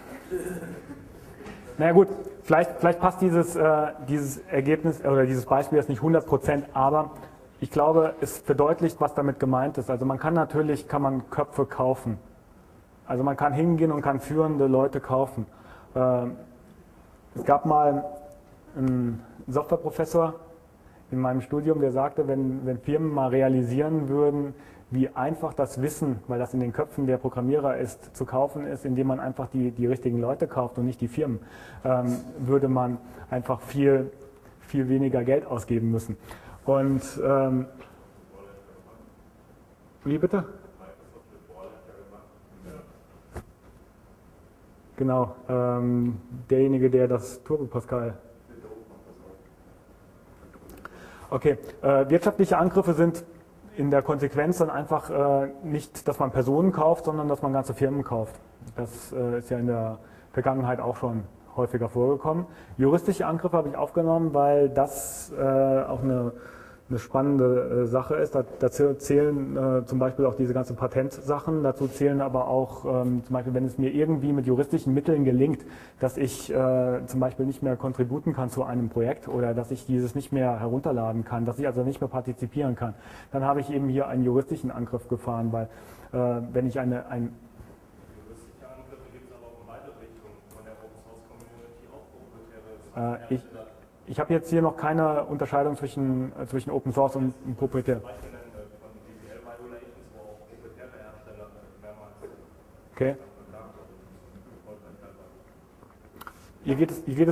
Na gut, vielleicht passt dieses Ergebnis oder dieses Beispiel jetzt nicht 100%, aber ich glaube, es verdeutlicht, was damit gemeint ist. Also man kann Köpfe kaufen. Also man kann hingehen und kann führende Leute kaufen. Es gab mal ein Softwareprofessor in meinem Studium, der sagte, wenn Firmen mal realisieren würden, wie einfach das Wissen, weil das in den Köpfen der Programmierer ist, zu kaufen ist, indem man einfach die richtigen Leute kauft und nicht die Firmen, würde man einfach viel weniger Geld ausgeben müssen. Und wie bitte? Genau, derjenige, der das Turbo Pascal. Okay, wirtschaftliche Angriffe sind in der Konsequenz dann einfach nicht, dass man Personen kauft, sondern dass man ganze Firmen kauft. Das ist ja in der Vergangenheit auch schon häufiger vorgekommen. Juristische Angriffe habe ich aufgenommen, weil das auch eine spannende Sache ist. Dazu zählen zum Beispiel auch diese ganzen Patentsachen, dazu zählen aber auch zum Beispiel, wenn es mir irgendwie mit juristischen Mitteln gelingt, dass ich zum Beispiel nicht mehr kontributen kann zu einem Projekt oder dass ich dieses nicht mehr herunterladen kann, dass ich also nicht mehr partizipieren kann, dann habe ich eben hier einen juristischen Angriff gefahren, weil wenn ich
Juristische Angriffe gibt es aber auch in beide Richtungen, von der Open Source Community auch proprietäre.
Ich habe jetzt hier noch keine Unterscheidung zwischen Open Source und proprietär. Okay. Hier geht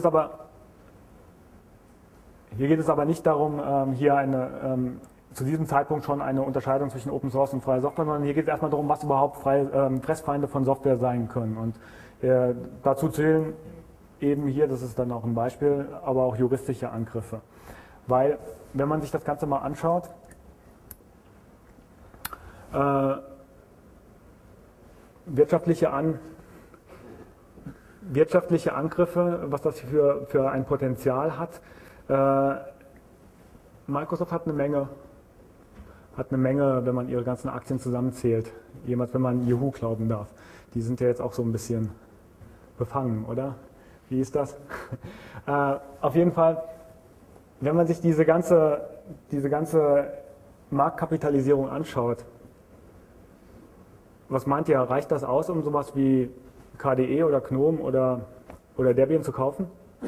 es aber nicht darum, hier zu diesem Zeitpunkt schon eine Unterscheidung zwischen Open Source und freier Software, sondern hier geht es erstmal darum, was überhaupt Fressfeinde von Software sein können. Und dazu zählen eben hier, das ist dann auch ein Beispiel, aber auch juristische Angriffe. Weil, wenn man sich das Ganze mal anschaut, wirtschaftliche Angriffe, was das für ein Potenzial hat. Microsoft hat eine Menge, wenn man ihre ganzen Aktien zusammenzählt. Jemals, wenn man Yahoo glauben darf. Die sind ja jetzt auch so ein bisschen befangen, oder? Wie ist das? Auf jeden Fall, wenn man sich diese ganze Marktkapitalisierung anschaut, was meint ihr, reicht das aus, um sowas wie KDE oder GNOME oder Debian zu kaufen?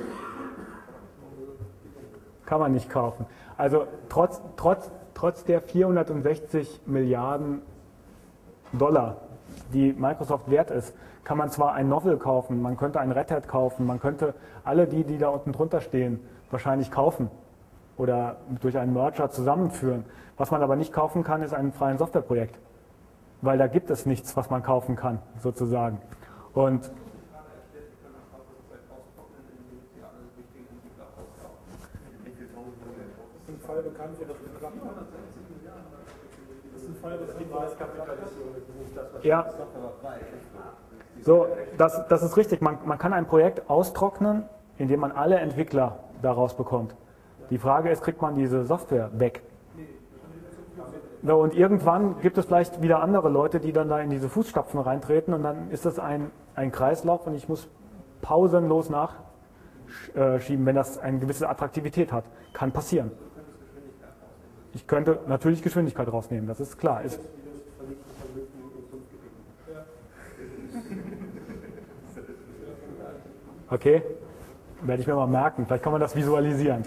Kann man nicht kaufen. Also trotz der 460 Milliarden $, die Microsoft wert ist, kann man zwar ein Novell kaufen, man könnte ein Red Hat kaufen, man könnte alle die da unten drunter stehen, wahrscheinlich kaufen oder durch einen Merger zusammenführen. Was man aber nicht kaufen kann, ist ein freien Softwareprojekt, weil da gibt es nichts, was man kaufen kann, sozusagen. Und
Fall bekannt, wie das geklappt hat. Das ist ein Fall, das die Preiskapitalisierung ist, das was
ja, so, das ist richtig. Man kann ein Projekt austrocknen, indem man alle Entwickler daraus bekommt. Die Frage ist, kriegt man diese Software weg? Und irgendwann gibt es vielleicht wieder andere Leute, die dann da in diese Fußstapfen reintreten und dann ist das ein Kreislauf und ich muss pausenlos nachschieben, wenn das eine gewisse Attraktivität hat. Kann passieren. Ich könnte natürlich Geschwindigkeit rausnehmen, das ist klar. Okay, werde ich mir mal merken, vielleicht kann man das visualisieren.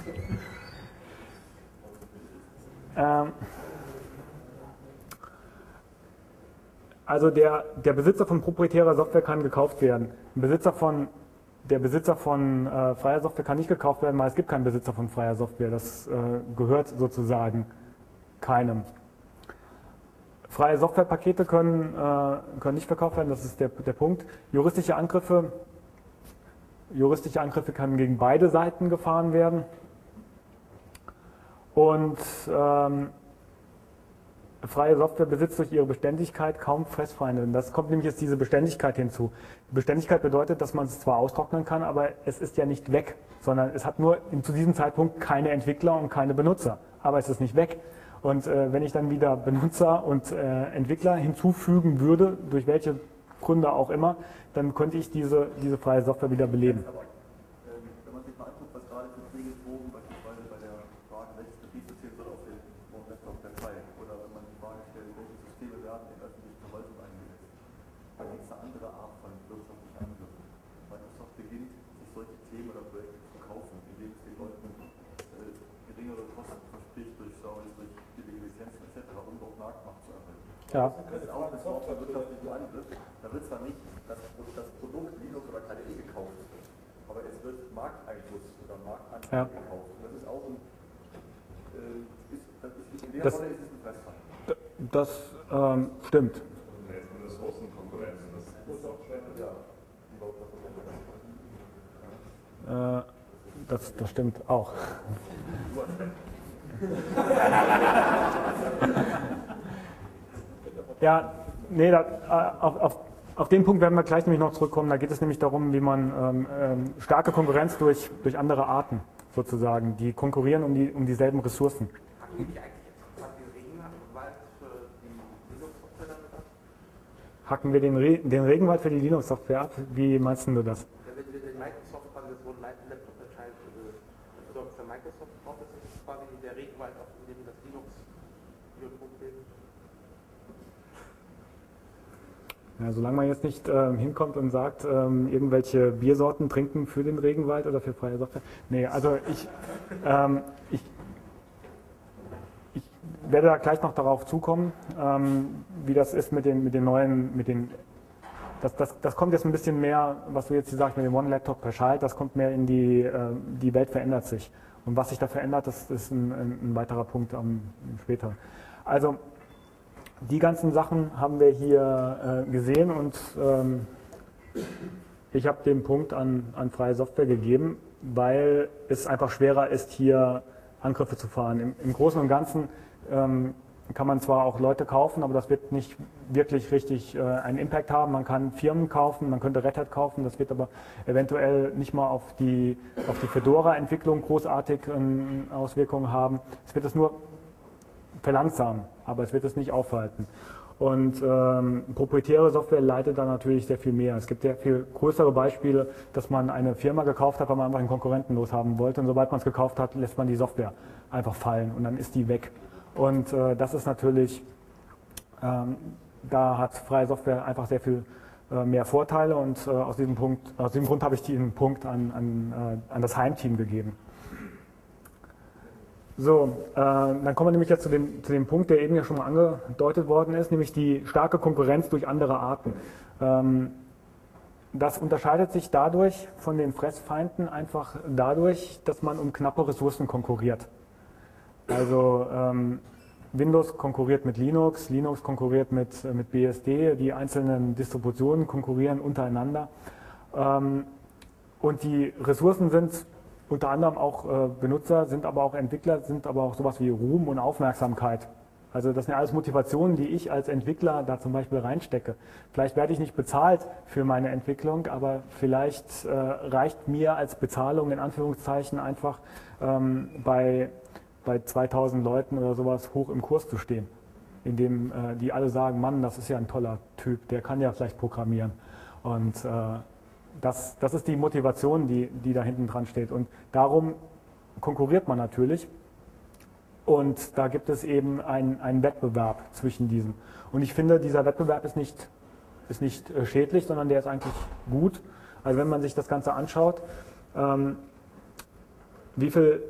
Also der Besitzer von proprietärer Software kann gekauft werden. Der Besitzer von freier Software kann nicht gekauft werden, weil es gibt keinen Besitzer von freier Software. Das gehört sozusagen keinem. Freie Softwarepakete können nicht verkauft werden, das ist der Punkt. Juristische Angriffe können gegen beide Seiten gefahren werden. Und freie Software besitzt durch ihre Beständigkeit kaum Fressfeinde. Das kommt nämlich jetzt diese Beständigkeit hinzu. Die Beständigkeit bedeutet, dass man es zwar austrocknen kann, aber es ist ja nicht weg, sondern es hat nur zu diesem Zeitpunkt keine Entwickler und keine Benutzer. Aber es ist nicht weg. Und wenn ich dann wieder Benutzer und Entwickler hinzufügen würde, durch welche Gründe auch immer, dann könnte ich diese freie Software wieder beleben.
Wenn man sich mal anguckt, was gerade für Regelproben beispielsweise bei der Frage, welches Betriebssystem soll auf dem Laptop verteilen, oder wenn man die Frage stellt, welche Systeme werden in öffentlichen Verwaltung eingesetzt, dann gibt es eine andere Art von wirtschaftlichen Angriffen. Microsoft beginnt, sich solche Themen oder Projekte zu kaufen, indem man ist durch billige Lizenzen etc., um dort Marktmacht zu erhalten.
Ja.
Das ist auch ein wirtschaftlicher Angriff. Da wird zwar nicht das Produkt Linux oder KDE gekauft, aber es wird Markteinfluss oder Marktanteil gekauft. Und das ist auch ein, in der Rolle ist es ein Fressfall.
Das stimmt.
Ressourcenkonkurrenz, das ist auch schwer. Ja,
das stimmt auch. Ja, nee, auf den Punkt werden wir gleich nämlich noch zurückkommen. Da geht es nämlich darum, wie man starke Konkurrenz durch andere Arten sozusagen, die konkurrieren um dieselben Ressourcen.
Hatten wir die eigentlich jetzt gerade den Regenwald für die Linux-Software damit ab?
Hacken wir den Regenwald für die Linux-Software ab? Wie meinst du das?
Ja, wenn Microsoft quasi so ein Laptop erscheint, also für Microsoft Office ist es quasi der Regenwald, auf dem das Linux steht.
Ja, solange man jetzt nicht hinkommt und sagt, irgendwelche Biersorten trinken für den Regenwald oder für freie Software. Nee, also ich werde da gleich noch darauf zukommen, wie das ist mit den neuen, das kommt jetzt ein bisschen mehr, was du jetzt gesagt hast, mit dem One-Laptop per Schalt, das kommt mehr in die Welt verändert sich. Und was sich da verändert, das ist ein weiterer Punkt später. Also, die ganzen Sachen haben wir hier gesehen und ich habe den Punkt an freie Software gegeben, weil es einfach schwerer ist, hier Angriffe zu fahren. Im Großen und Ganzen kann man zwar auch Leute kaufen, aber das wird nicht wirklich richtig einen Impact haben. Man kann Firmen kaufen, man könnte Red Hat kaufen, das wird aber eventuell nicht mal auf die Fedora-Entwicklung großartig Auswirkungen haben. Es wird es nur verlangsamen, aber es wird es nicht aufhalten. Und proprietäre Software leidet da natürlich sehr viel mehr. Es gibt sehr viel größere Beispiele, dass man eine Firma gekauft hat, weil man einfach einen Konkurrenten loshaben wollte. Und sobald man es gekauft hat, lässt man die Software einfach fallen und dann ist die weg. Und das ist natürlich, da hat freie Software einfach sehr viel mehr Vorteile und aus diesem Grund habe ich den Punkt an das Heimteam gegeben. So, dann kommen wir nämlich jetzt zu dem Punkt, der eben ja schon mal angedeutet worden ist, nämlich die starke Konkurrenz durch andere Arten. Das unterscheidet sich dadurch von den Fressfeinden einfach dadurch, dass man um knappe Ressourcen konkurriert. Also Windows konkurriert mit Linux, Linux konkurriert mit BSD, die einzelnen Distributionen konkurrieren untereinander. Und die Ressourcen sind unter anderem auch Benutzer, sind aber auch Entwickler, sind aber auch sowas wie Ruhm und Aufmerksamkeit. Also das sind alles Motivationen, die ich als Entwickler da zum Beispiel reinstecke. Vielleicht werde ich nicht bezahlt für meine Entwicklung, aber vielleicht reicht mir als Bezahlung in Anführungszeichen einfach bei 2000 Leuten oder sowas hoch im Kurs zu stehen, indem die alle sagen, Mann, das ist ja ein toller Typ, der kann ja vielleicht programmieren. Und das ist die Motivation, die da hinten dran steht. Und darum konkurriert man natürlich. Und da gibt es eben einen Wettbewerb zwischen diesen. Und ich finde, dieser Wettbewerb ist nicht schädlich, sondern der ist eigentlich gut. Also wenn man sich das Ganze anschaut, wie viel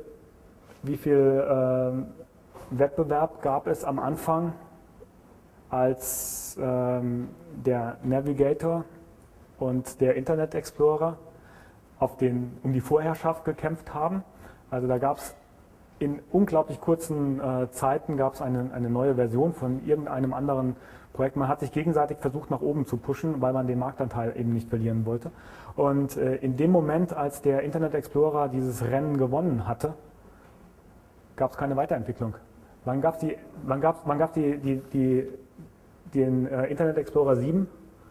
Wettbewerb gab es am Anfang, als der Navigator und der Internet Explorer um die Vorherrschaft gekämpft haben. Also da gab es in unglaublich kurzen Zeiten eine neue Version von irgendeinem anderen Projekt. Man hat sich gegenseitig versucht nach oben zu pushen, weil man den Marktanteil eben nicht verlieren wollte. Und in dem Moment, als der Internet Explorer dieses Rennen gewonnen hatte, gab es keine Weiterentwicklung. Wann gab es den Internet Explorer 7?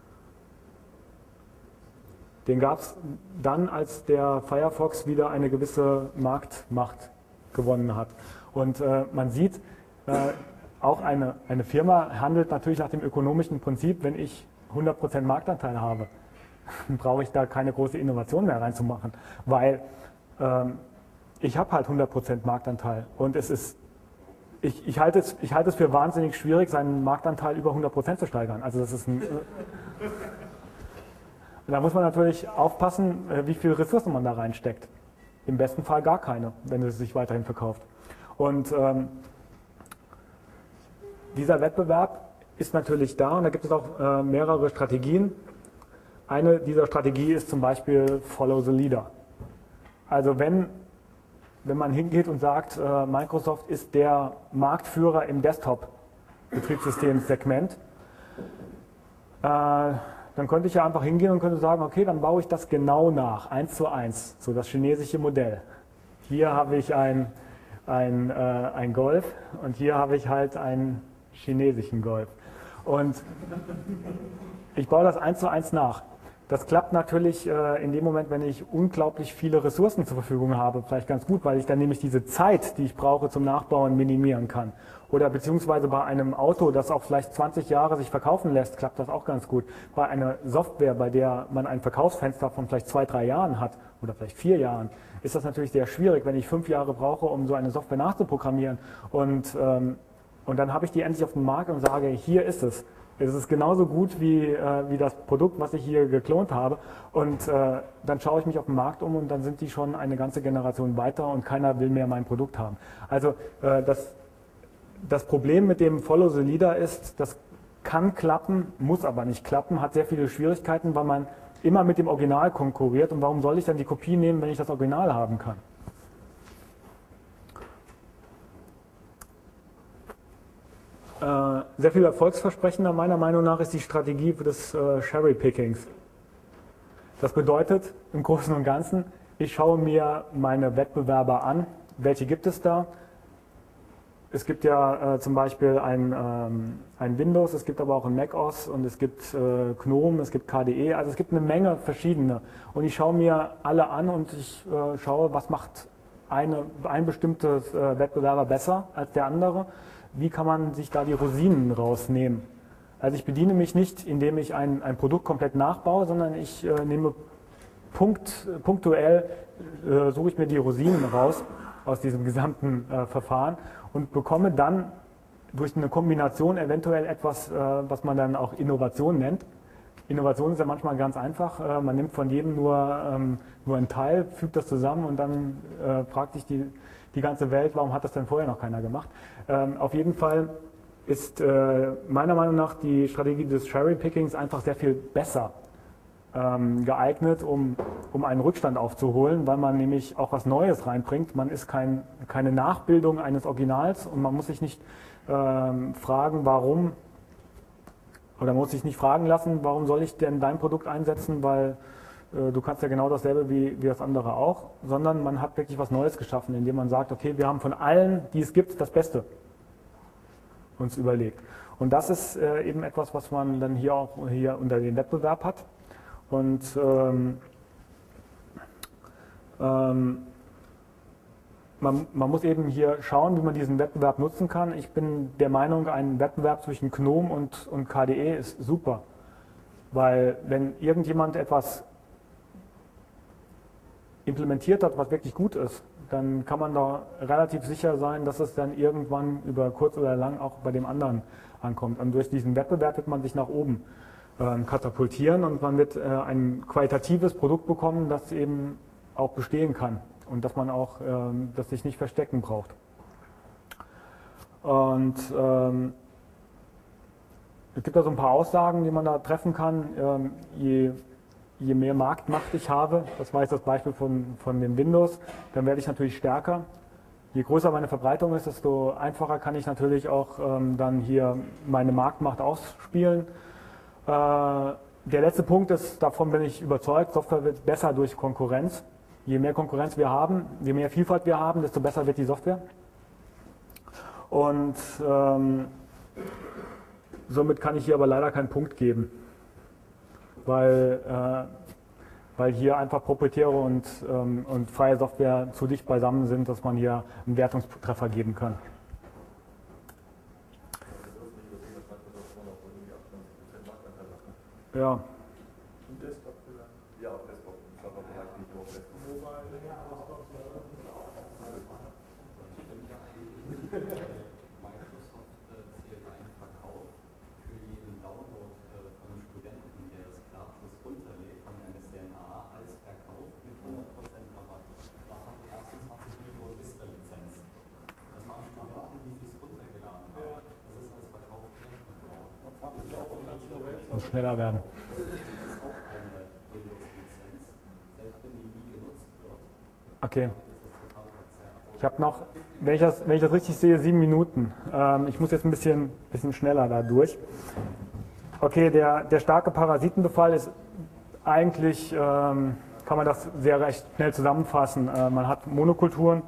Den gab es dann, als der Firefox wieder eine gewisse Marktmacht gewonnen hat. Und man sieht, auch eine Firma handelt natürlich nach dem ökonomischen Prinzip, wenn ich 100% Marktanteil habe, brauche ich da keine große Innovation mehr reinzumachen, weil ich habe halt 100% Marktanteil und ich halte es für wahnsinnig schwierig, seinen Marktanteil über 100% zu steigern. Also das ist da muss man natürlich aufpassen, wie viel Ressourcen man da reinsteckt. Im besten Fall gar keine, wenn es sich weiterhin verkauft. Und dieser Wettbewerb ist natürlich da und da gibt es auch mehrere Strategien. Eine dieser Strategien ist zum Beispiel Follow the Leader. Also wenn man hingeht und sagt, Microsoft ist der Marktführer im Desktop-Betriebssystemsegment, dann könnte ich ja einfach hingehen und könnte sagen, okay, dann baue ich das genau nach, 1:1, so das chinesische Modell. Hier habe ich ein Golf und hier habe ich halt einen chinesischen Golf. Und ich baue das 1:1 nach. Das klappt natürlich in dem Moment, wenn ich unglaublich viele Ressourcen zur Verfügung habe, vielleicht ganz gut, weil ich dann nämlich diese Zeit, die ich brauche zum Nachbauen, minimieren kann. Oder beziehungsweise bei einem Auto, das auch vielleicht 20 Jahre sich verkaufen lässt, klappt das auch ganz gut. Bei einer Software, bei der man ein Verkaufsfenster von vielleicht 2, 3 Jahren hat oder vielleicht 4 Jahren, ist das natürlich sehr schwierig, wenn ich 5 Jahre brauche, um so eine Software nachzuprogrammieren. Und dann habe ich die endlich auf dem Markt und sage, hier ist es. Es ist genauso gut wie das Produkt, was ich hier geklont habe. Und dann schaue ich mich auf den Markt um und dann sind die schon eine ganze Generation weiter und keiner will mehr mein Produkt haben. Also das Problem mit dem Follow the Leader ist, das kann klappen, muss aber nicht klappen, hat sehr viele Schwierigkeiten, weil man immer mit dem Original konkurriert. Und warum soll ich dann die Kopie nehmen, wenn ich das Original haben kann? Sehr viel erfolgsversprechender meiner Meinung nach ist die Strategie des Cherry-Pickings. Das bedeutet im Großen und Ganzen, ich schaue mir meine Wettbewerber an, welche gibt es da. Es gibt ja zum Beispiel ein Windows, es gibt aber auch ein macOS und es gibt GNOME, es gibt KDE, also es gibt eine Menge verschiedene. Und ich schaue mir alle an und ich schaue, was macht ein bestimmtes Wettbewerber besser als der andere. Wie kann man sich da die Rosinen rausnehmen? Also ich bediene mich nicht, indem ich ein Produkt komplett nachbaue, sondern ich nehme punktuell, suche ich mir die Rosinen raus aus diesem gesamten Verfahren und bekomme dann durch eine Kombination eventuell etwas, was man dann auch Innovation nennt. Innovation ist ja manchmal ganz einfach. Man nimmt von jedem nur ein Teil, fügt das zusammen und dann fragt sich die ganze Welt, warum hat das denn vorher noch keiner gemacht? Auf jeden Fall ist meiner Meinung nach die Strategie des Cherry-Pickings einfach sehr viel besser geeignet, um einen Rückstand aufzuholen, weil man nämlich auch was Neues reinbringt. Man ist keine Nachbildung eines Originals und man muss sich nicht fragen, warum, oder muss sich nicht fragen lassen, warum soll ich denn dein Produkt einsetzen, weil du kannst ja genau dasselbe wie das andere auch, sondern man hat wirklich was Neues geschaffen, indem man sagt, okay, wir haben von allen, die es gibt, das Beste uns überlegt. Und das ist eben etwas, was man dann hier unter den Wettbewerb hat. Und man muss eben hier schauen, wie man diesen Wettbewerb nutzen kann. Ich bin der Meinung, ein Wettbewerb zwischen GNOME und KDE ist super, weil wenn irgendjemand etwas implementiert hat, was wirklich gut ist, dann kann man da relativ sicher sein, dass es dann irgendwann über kurz oder lang auch bei dem anderen ankommt. Und durch diesen Wettbewerb wird man sich nach oben katapultieren und man wird ein qualitatives Produkt bekommen, das eben auch bestehen kann und dass man auch das sich nicht verstecken braucht. Und es gibt da so ein paar Aussagen, die man da treffen kann. Je mehr Marktmacht ich habe, das war jetzt das Beispiel von dem Windows, dann werde ich natürlich stärker. Je größer meine Verbreitung ist, desto einfacher kann ich natürlich auch dann hier meine Marktmacht ausspielen. Der letzte Punkt ist, davon bin ich überzeugt, Software wird besser durch Konkurrenz. Je mehr Konkurrenz wir haben, je mehr Vielfalt wir haben, desto besser wird die Software. Und somit kann ich hier aber leider keinen Punkt geben, weil hier einfach proprietäre und freie Software zu dicht beisammen sind, dass man hier einen Wertungstreffer geben kann. Ja.
Ja, auf Desktop. Aber vielleicht nicht nur auf Desktop.
Microsoft zählt einen Verkauf für jeden Download von einem Studenten, der das gratis runterlädt von MSDNA als Verkauf mit 100% Rabatt. Da haben die 28 Millionen Vista-Lizenzen. Das waren Studenten, die sich runtergeladen haben. Das ist als Verkauf
Muss schneller werden. Okay. Ich habe noch, wenn ich das richtig sehe, 7 Minuten. Ich muss jetzt ein bisschen schneller da durch. Okay, der starke Parasitenbefall ist eigentlich, kann man das sehr recht schnell zusammenfassen. Man hat Monokulturen.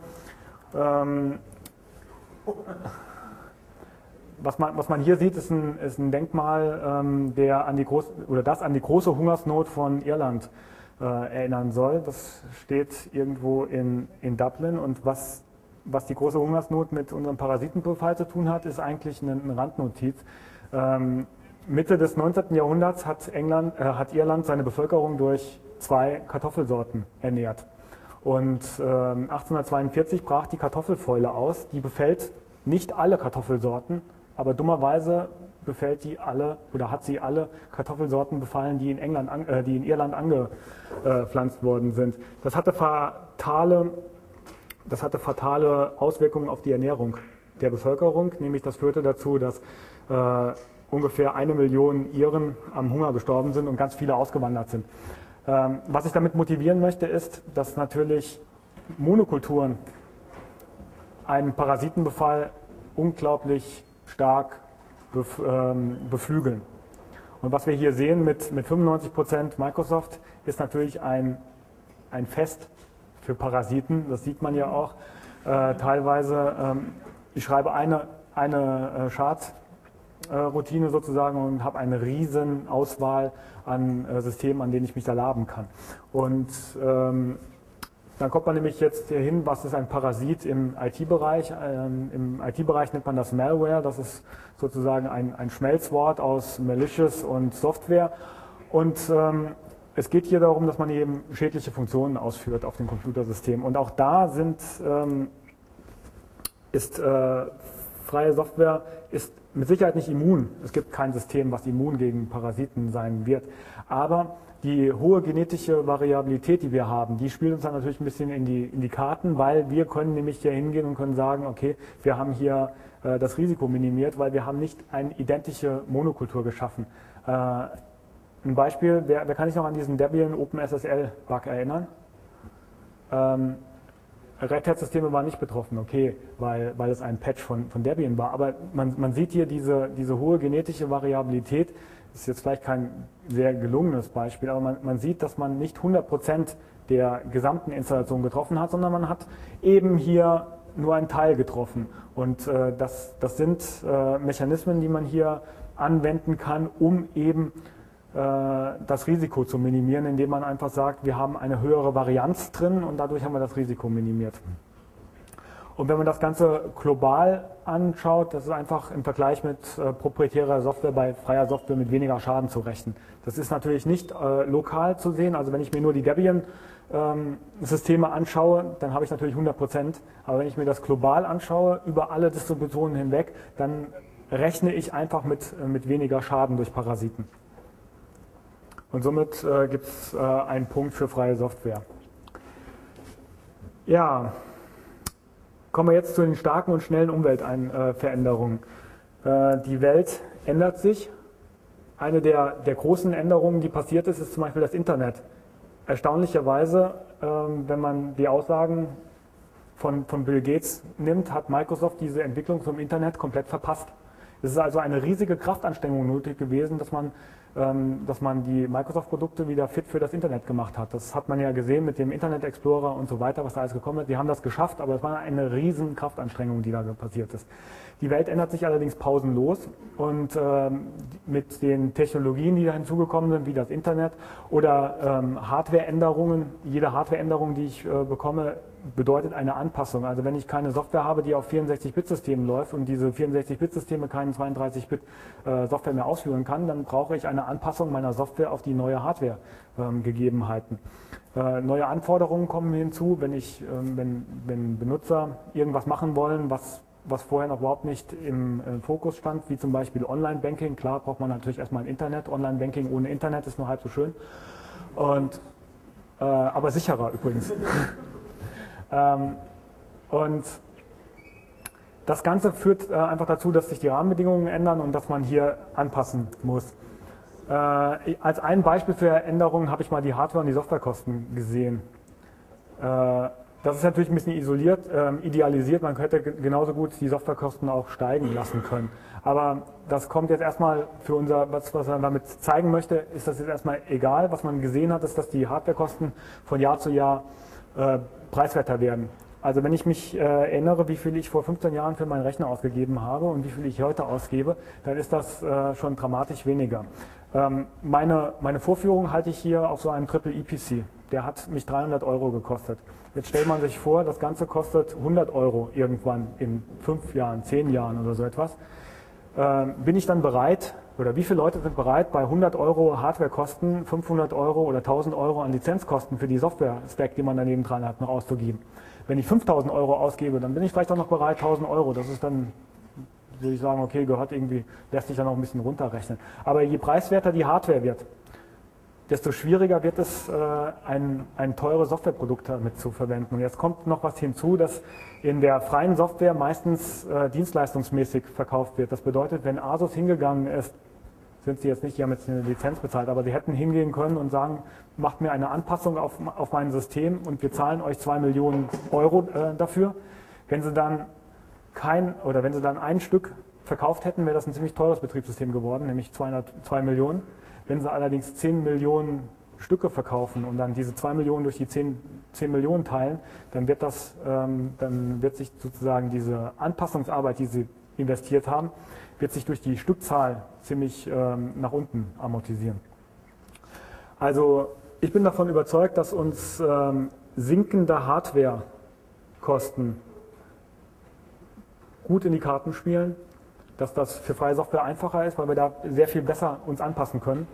Was man hier sieht, ist ein Denkmal, der an die große Hungersnot von Irland erinnern soll. Das steht irgendwo in Dublin, und was die große Hungersnot mit unserem Parasitenbefall zu tun hat, ist eigentlich eine Randnotiz. Mitte des 19. Jahrhunderts hat Irland seine Bevölkerung durch 2 Kartoffelsorten ernährt. Und 1842 brach die Kartoffelfäule aus. Die befällt nicht alle Kartoffelsorten, aber dummerweise befällt die alle oder hat sie alle Kartoffelsorten befallen, die in Irland angepflanzt worden sind. Das hatte fatale Auswirkungen auf die Ernährung der Bevölkerung, nämlich das führte dazu, dass ungefähr 1 Million Iren am Hunger gestorben sind und ganz viele ausgewandert sind. Was ich damit motivieren möchte, ist, dass natürlich Monokulturen einen Parasitenbefall unglaublich stark beflügeln. Und was wir hier sehen mit 95% Microsoft, ist natürlich ein Fest für Parasiten. Das sieht man ja auch teilweise. Ich schreibe eine Chart-Routine sozusagen und habe eine riesen Auswahl an Systemen, an denen ich mich da laben kann. Und dann kommt man nämlich jetzt hier hin, was ist ein Parasit im IT-Bereich. Im IT-Bereich nennt man das Malware. Das ist sozusagen ein Schmelzwort aus Malicious und Software. Und es geht hier darum, dass man eben schädliche Funktionen ausführt auf dem Computersystem. Und auch da ist freie Software ist mit Sicherheit nicht immun. Es gibt kein System, was immun gegen Parasiten sein wird. Aber die hohe genetische Variabilität, die wir haben, die spielt uns dann natürlich ein bisschen in die Karten, weil wir können nämlich hier hingehen und können sagen, okay, wir haben hier das Risiko minimiert, weil wir haben nicht eine identische Monokultur geschaffen. Ein Beispiel, wer kann sich noch an diesen Debian OpenSSL-Bug erinnern? Red Hat-Systeme waren nicht betroffen, okay, weil es ein Patch von Debian war. Aber man sieht hier diese hohe genetische Variabilität. Das ist jetzt vielleicht kein sehr gelungenes Beispiel, aber man sieht, dass man nicht 100% der gesamten Installation getroffen hat, sondern man hat eben hier nur einen Teil getroffen. Und das sind Mechanismen, die man hier anwenden kann, um eben das Risiko zu minimieren, indem man einfach sagt, wir haben eine höhere Varianz drin und dadurch haben wir das Risiko minimiert. Und wenn man das Ganze global anschaut, das ist einfach im Vergleich mit proprietärer Software bei freier Software mit weniger Schaden zu rechnen. Das ist natürlich nicht lokal zu sehen, also wenn ich mir nur die Debian-Systeme anschaue, dann habe ich natürlich 100%, aber wenn ich mir das global anschaue, über alle Distributionen hinweg, dann rechne ich einfach mit weniger Schaden durch Parasiten. Und somit gibt es einen Punkt für freie Software. Ja, kommen wir jetzt zu den starken und schnellen Umweltveränderungen. Die Welt ändert sich. Eine der großen Änderungen, die passiert ist, ist zum Beispiel das Internet. Erstaunlicherweise, wenn man die Aussagen von Bill Gates nimmt, hat Microsoft diese Entwicklung zum Internet komplett verpasst. Es ist also eine riesige Kraftanstrengung nötig gewesen, dass man die Microsoft-Produkte wieder fit für das Internet gemacht hat. Das hat man ja gesehen mit dem Internet Explorer und so weiter, was da alles gekommen ist. Die haben das geschafft, aber es war eine riesen Kraftanstrengung, die da passiert ist. Die Welt ändert sich allerdings pausenlos und mit den Technologien, die da hinzugekommen sind, wie das Internet oder Hardwareänderungen, jede Hardwareänderung, die ich bekomme, bedeutet eine Anpassung. Also wenn ich keine Software habe, die auf 64-Bit-Systemen läuft und diese 64-Bit-Systeme keinen 32-Bit-Software mehr ausführen kann, dann brauche ich eine Anpassung meiner Software auf die neue Hardware-Gegebenheiten. Neue Anforderungen kommen hinzu, wenn Benutzer irgendwas machen wollen, was vorher noch überhaupt nicht im Fokus stand, wie zum Beispiel Online-Banking. Klar braucht man natürlich erstmal ein Internet. Online-Banking ohne Internet ist nur halb so schön. Aber sicherer übrigens. Und das Ganze führt einfach dazu, dass sich die Rahmenbedingungen ändern und dass man hier anpassen muss. Als ein Beispiel für Änderungen habe ich mal die Hardware- und die Softwarekosten gesehen. Das ist natürlich ein bisschen idealisiert. Man hätte genauso gut die Softwarekosten auch steigen lassen können. Aber das kommt jetzt erstmal für was man damit zeigen möchte, ist das jetzt erstmal egal. Was man gesehen hat, ist, dass die Hardwarekosten von Jahr zu Jahr preiswerter werden. Also wenn ich mich erinnere, wie viel ich vor 15 Jahren für meinen Rechner ausgegeben habe und wie viel ich heute ausgebe, dann ist das schon dramatisch weniger. Meine Vorführung halte ich hier auf so einem Triple EPC. Der hat mich 300 € gekostet. Jetzt stellt man sich vor, das Ganze kostet 100 € irgendwann in 5 Jahren, 10 Jahren oder so etwas. Bin ich dann bereit, oder wie viele Leute sind bereit, bei 100 € Hardwarekosten 500 € oder 1000 € an Lizenzkosten für die Software-Stack, die man daneben dran hat, noch auszugeben? Wenn ich 5000 € ausgebe, dann bin ich vielleicht auch noch bereit, 1000 €. Das ist dann, würde ich sagen, okay, lässt sich dann noch ein bisschen runterrechnen. Aber je preiswerter die Hardware wird, desto schwieriger wird es, ein teures Softwareprodukt damit zu verwenden. Und jetzt kommt noch was hinzu, dass in der freien Software meistens dienstleistungsmäßig verkauft wird. Das bedeutet, wenn ASUS hingegangen ist, sind sie jetzt nicht, die haben jetzt eine Lizenz bezahlt, aber sie hätten hingehen können und sagen, macht mir eine Anpassung auf mein System und wir zahlen euch 2 Millionen € dafür. Wenn sie dann ein Stück verkauft hätten, wäre das ein ziemlich teures Betriebssystem geworden, nämlich 2 Millionen. Wenn sie allerdings 10 Millionen Stücke verkaufen und dann diese 2 Millionen durch die 10 Millionen teilen, dann wird sich sozusagen diese Anpassungsarbeit, die sie investiert haben, wird sich durch die Stückzahl ziemlich nach unten amortisieren. Also ich bin davon überzeugt, dass uns sinkende Hardwarekosten gut in die Karten spielen, dass das für freie Software einfacher ist, weil wir da sehr viel besser uns anpassen können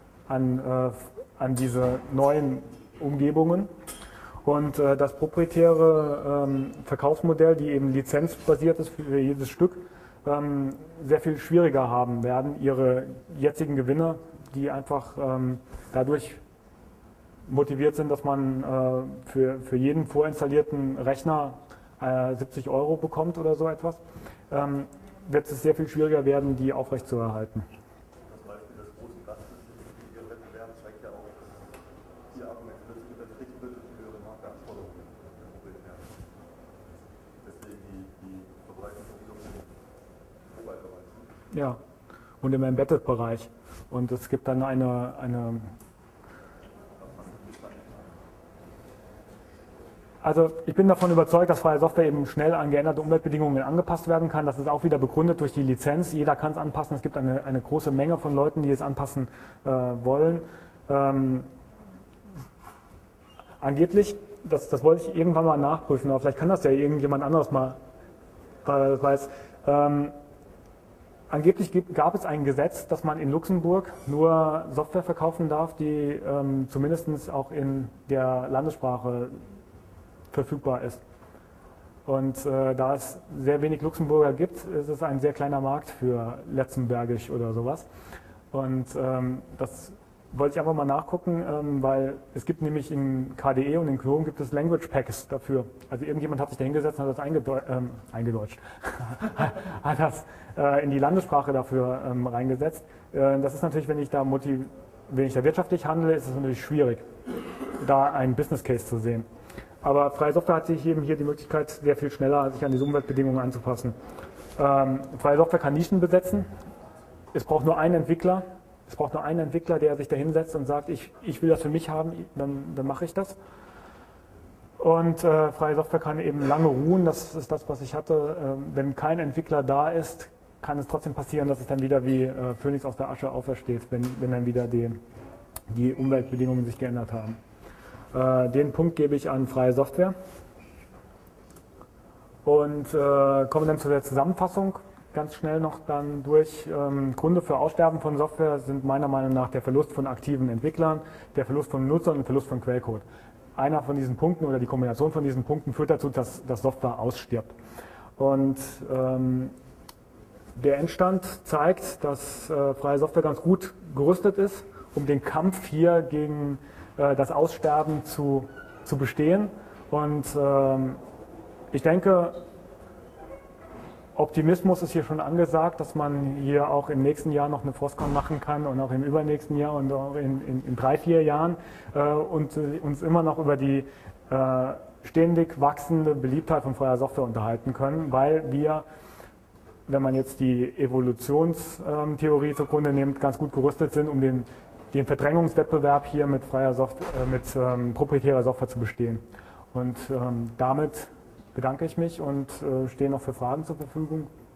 an diese neuen Umgebungen. Und das proprietäre Verkaufsmodell, die eben lizenzbasiert ist für jedes Stück, sehr viel schwieriger haben werden, ihre jetzigen Gewinne, die einfach dadurch motiviert sind, dass man für jeden vorinstallierten Rechner 70 € bekommt oder so etwas, wird es sehr viel schwieriger werden, die aufrechtzuerhalten.
Das Beispiel des großen Gastes in Ihrem Wettbewerb zeigt ja auch, dass Ihr Argument für das übertreten wird durch höhere Marktanforderungen der Mobilität. Deswegen die Verbreitung von Linux im Mobile-Bereich.
Ja, und im Embedded-Bereich. Und es gibt dann eine Also ich bin davon überzeugt, dass freie Software eben schnell an geänderte Umweltbedingungen angepasst werden kann. Das ist auch wieder begründet durch die Lizenz. Jeder kann es anpassen. Es gibt eine große Menge von Leuten, die es anpassen wollen. Angeblich, das wollte ich irgendwann mal nachprüfen, aber vielleicht kann das ja irgendjemand anderes mal, weiß. Angeblich gab es ein Gesetz, dass man in Luxemburg nur Software verkaufen darf, die zumindest auch in der Landessprache verfügbar ist. Und da es sehr wenig Luxemburger gibt, ist es ein sehr kleiner Markt für Letzenbergisch oder sowas. Und das wollte ich einfach mal nachgucken, weil es gibt nämlich in KDE und in Chrome gibt es Language Packs dafür. Also irgendjemand hat sich da hingesetzt und hat das eingedeutscht, hat das in die Landessprache dafür reingesetzt. Das ist natürlich, wenn ich da wirtschaftlich handle, ist es natürlich schwierig, da einen Business Case zu sehen. Aber freie Software hat sich eben hier die Möglichkeit, sehr viel schneller sich an diese Umweltbedingungen anzupassen. Freie Software kann Nischen besetzen. Es braucht nur einen Entwickler. Der sich da hinsetzt und sagt, ich will das für mich haben, dann mache ich das. Und freie Software kann eben lange ruhen. Das ist das, was ich hatte. Wenn kein Entwickler da ist, kann es trotzdem passieren, dass es dann wieder wie Phönix aus der Asche aufersteht, wenn dann wieder die Umweltbedingungen sich geändert haben. Den Punkt gebe ich an freie Software und komme dann zu der Zusammenfassung ganz schnell noch dann durch. Gründe für Aussterben von Software sind meiner Meinung nach der Verlust von aktiven Entwicklern, der Verlust von Nutzern und der Verlust von Quellcode. Einer von diesen Punkten oder die Kombination von diesen Punkten führt dazu, dass Software ausstirbt. Und der Endstand zeigt, dass freie Software ganz gut gerüstet ist, um den Kampf hier gegen das Aussterben zu bestehen. Und ich denke, Optimismus ist hier schon angesagt, dass man hier auch im nächsten Jahr noch eine FOSCON machen kann und auch im übernächsten Jahr und auch in 3, 4 Jahren und uns immer noch über die ständig wachsende Beliebtheit von freier Software unterhalten können, weil wir, wenn man jetzt die Evolutionstheorie zugrunde nimmt, ganz gut gerüstet sind, um den Verdrängungswettbewerb hier mit freier Software, mit proprietärer Software zu bestehen. Und damit bedanke ich mich und stehe noch für Fragen zur Verfügung.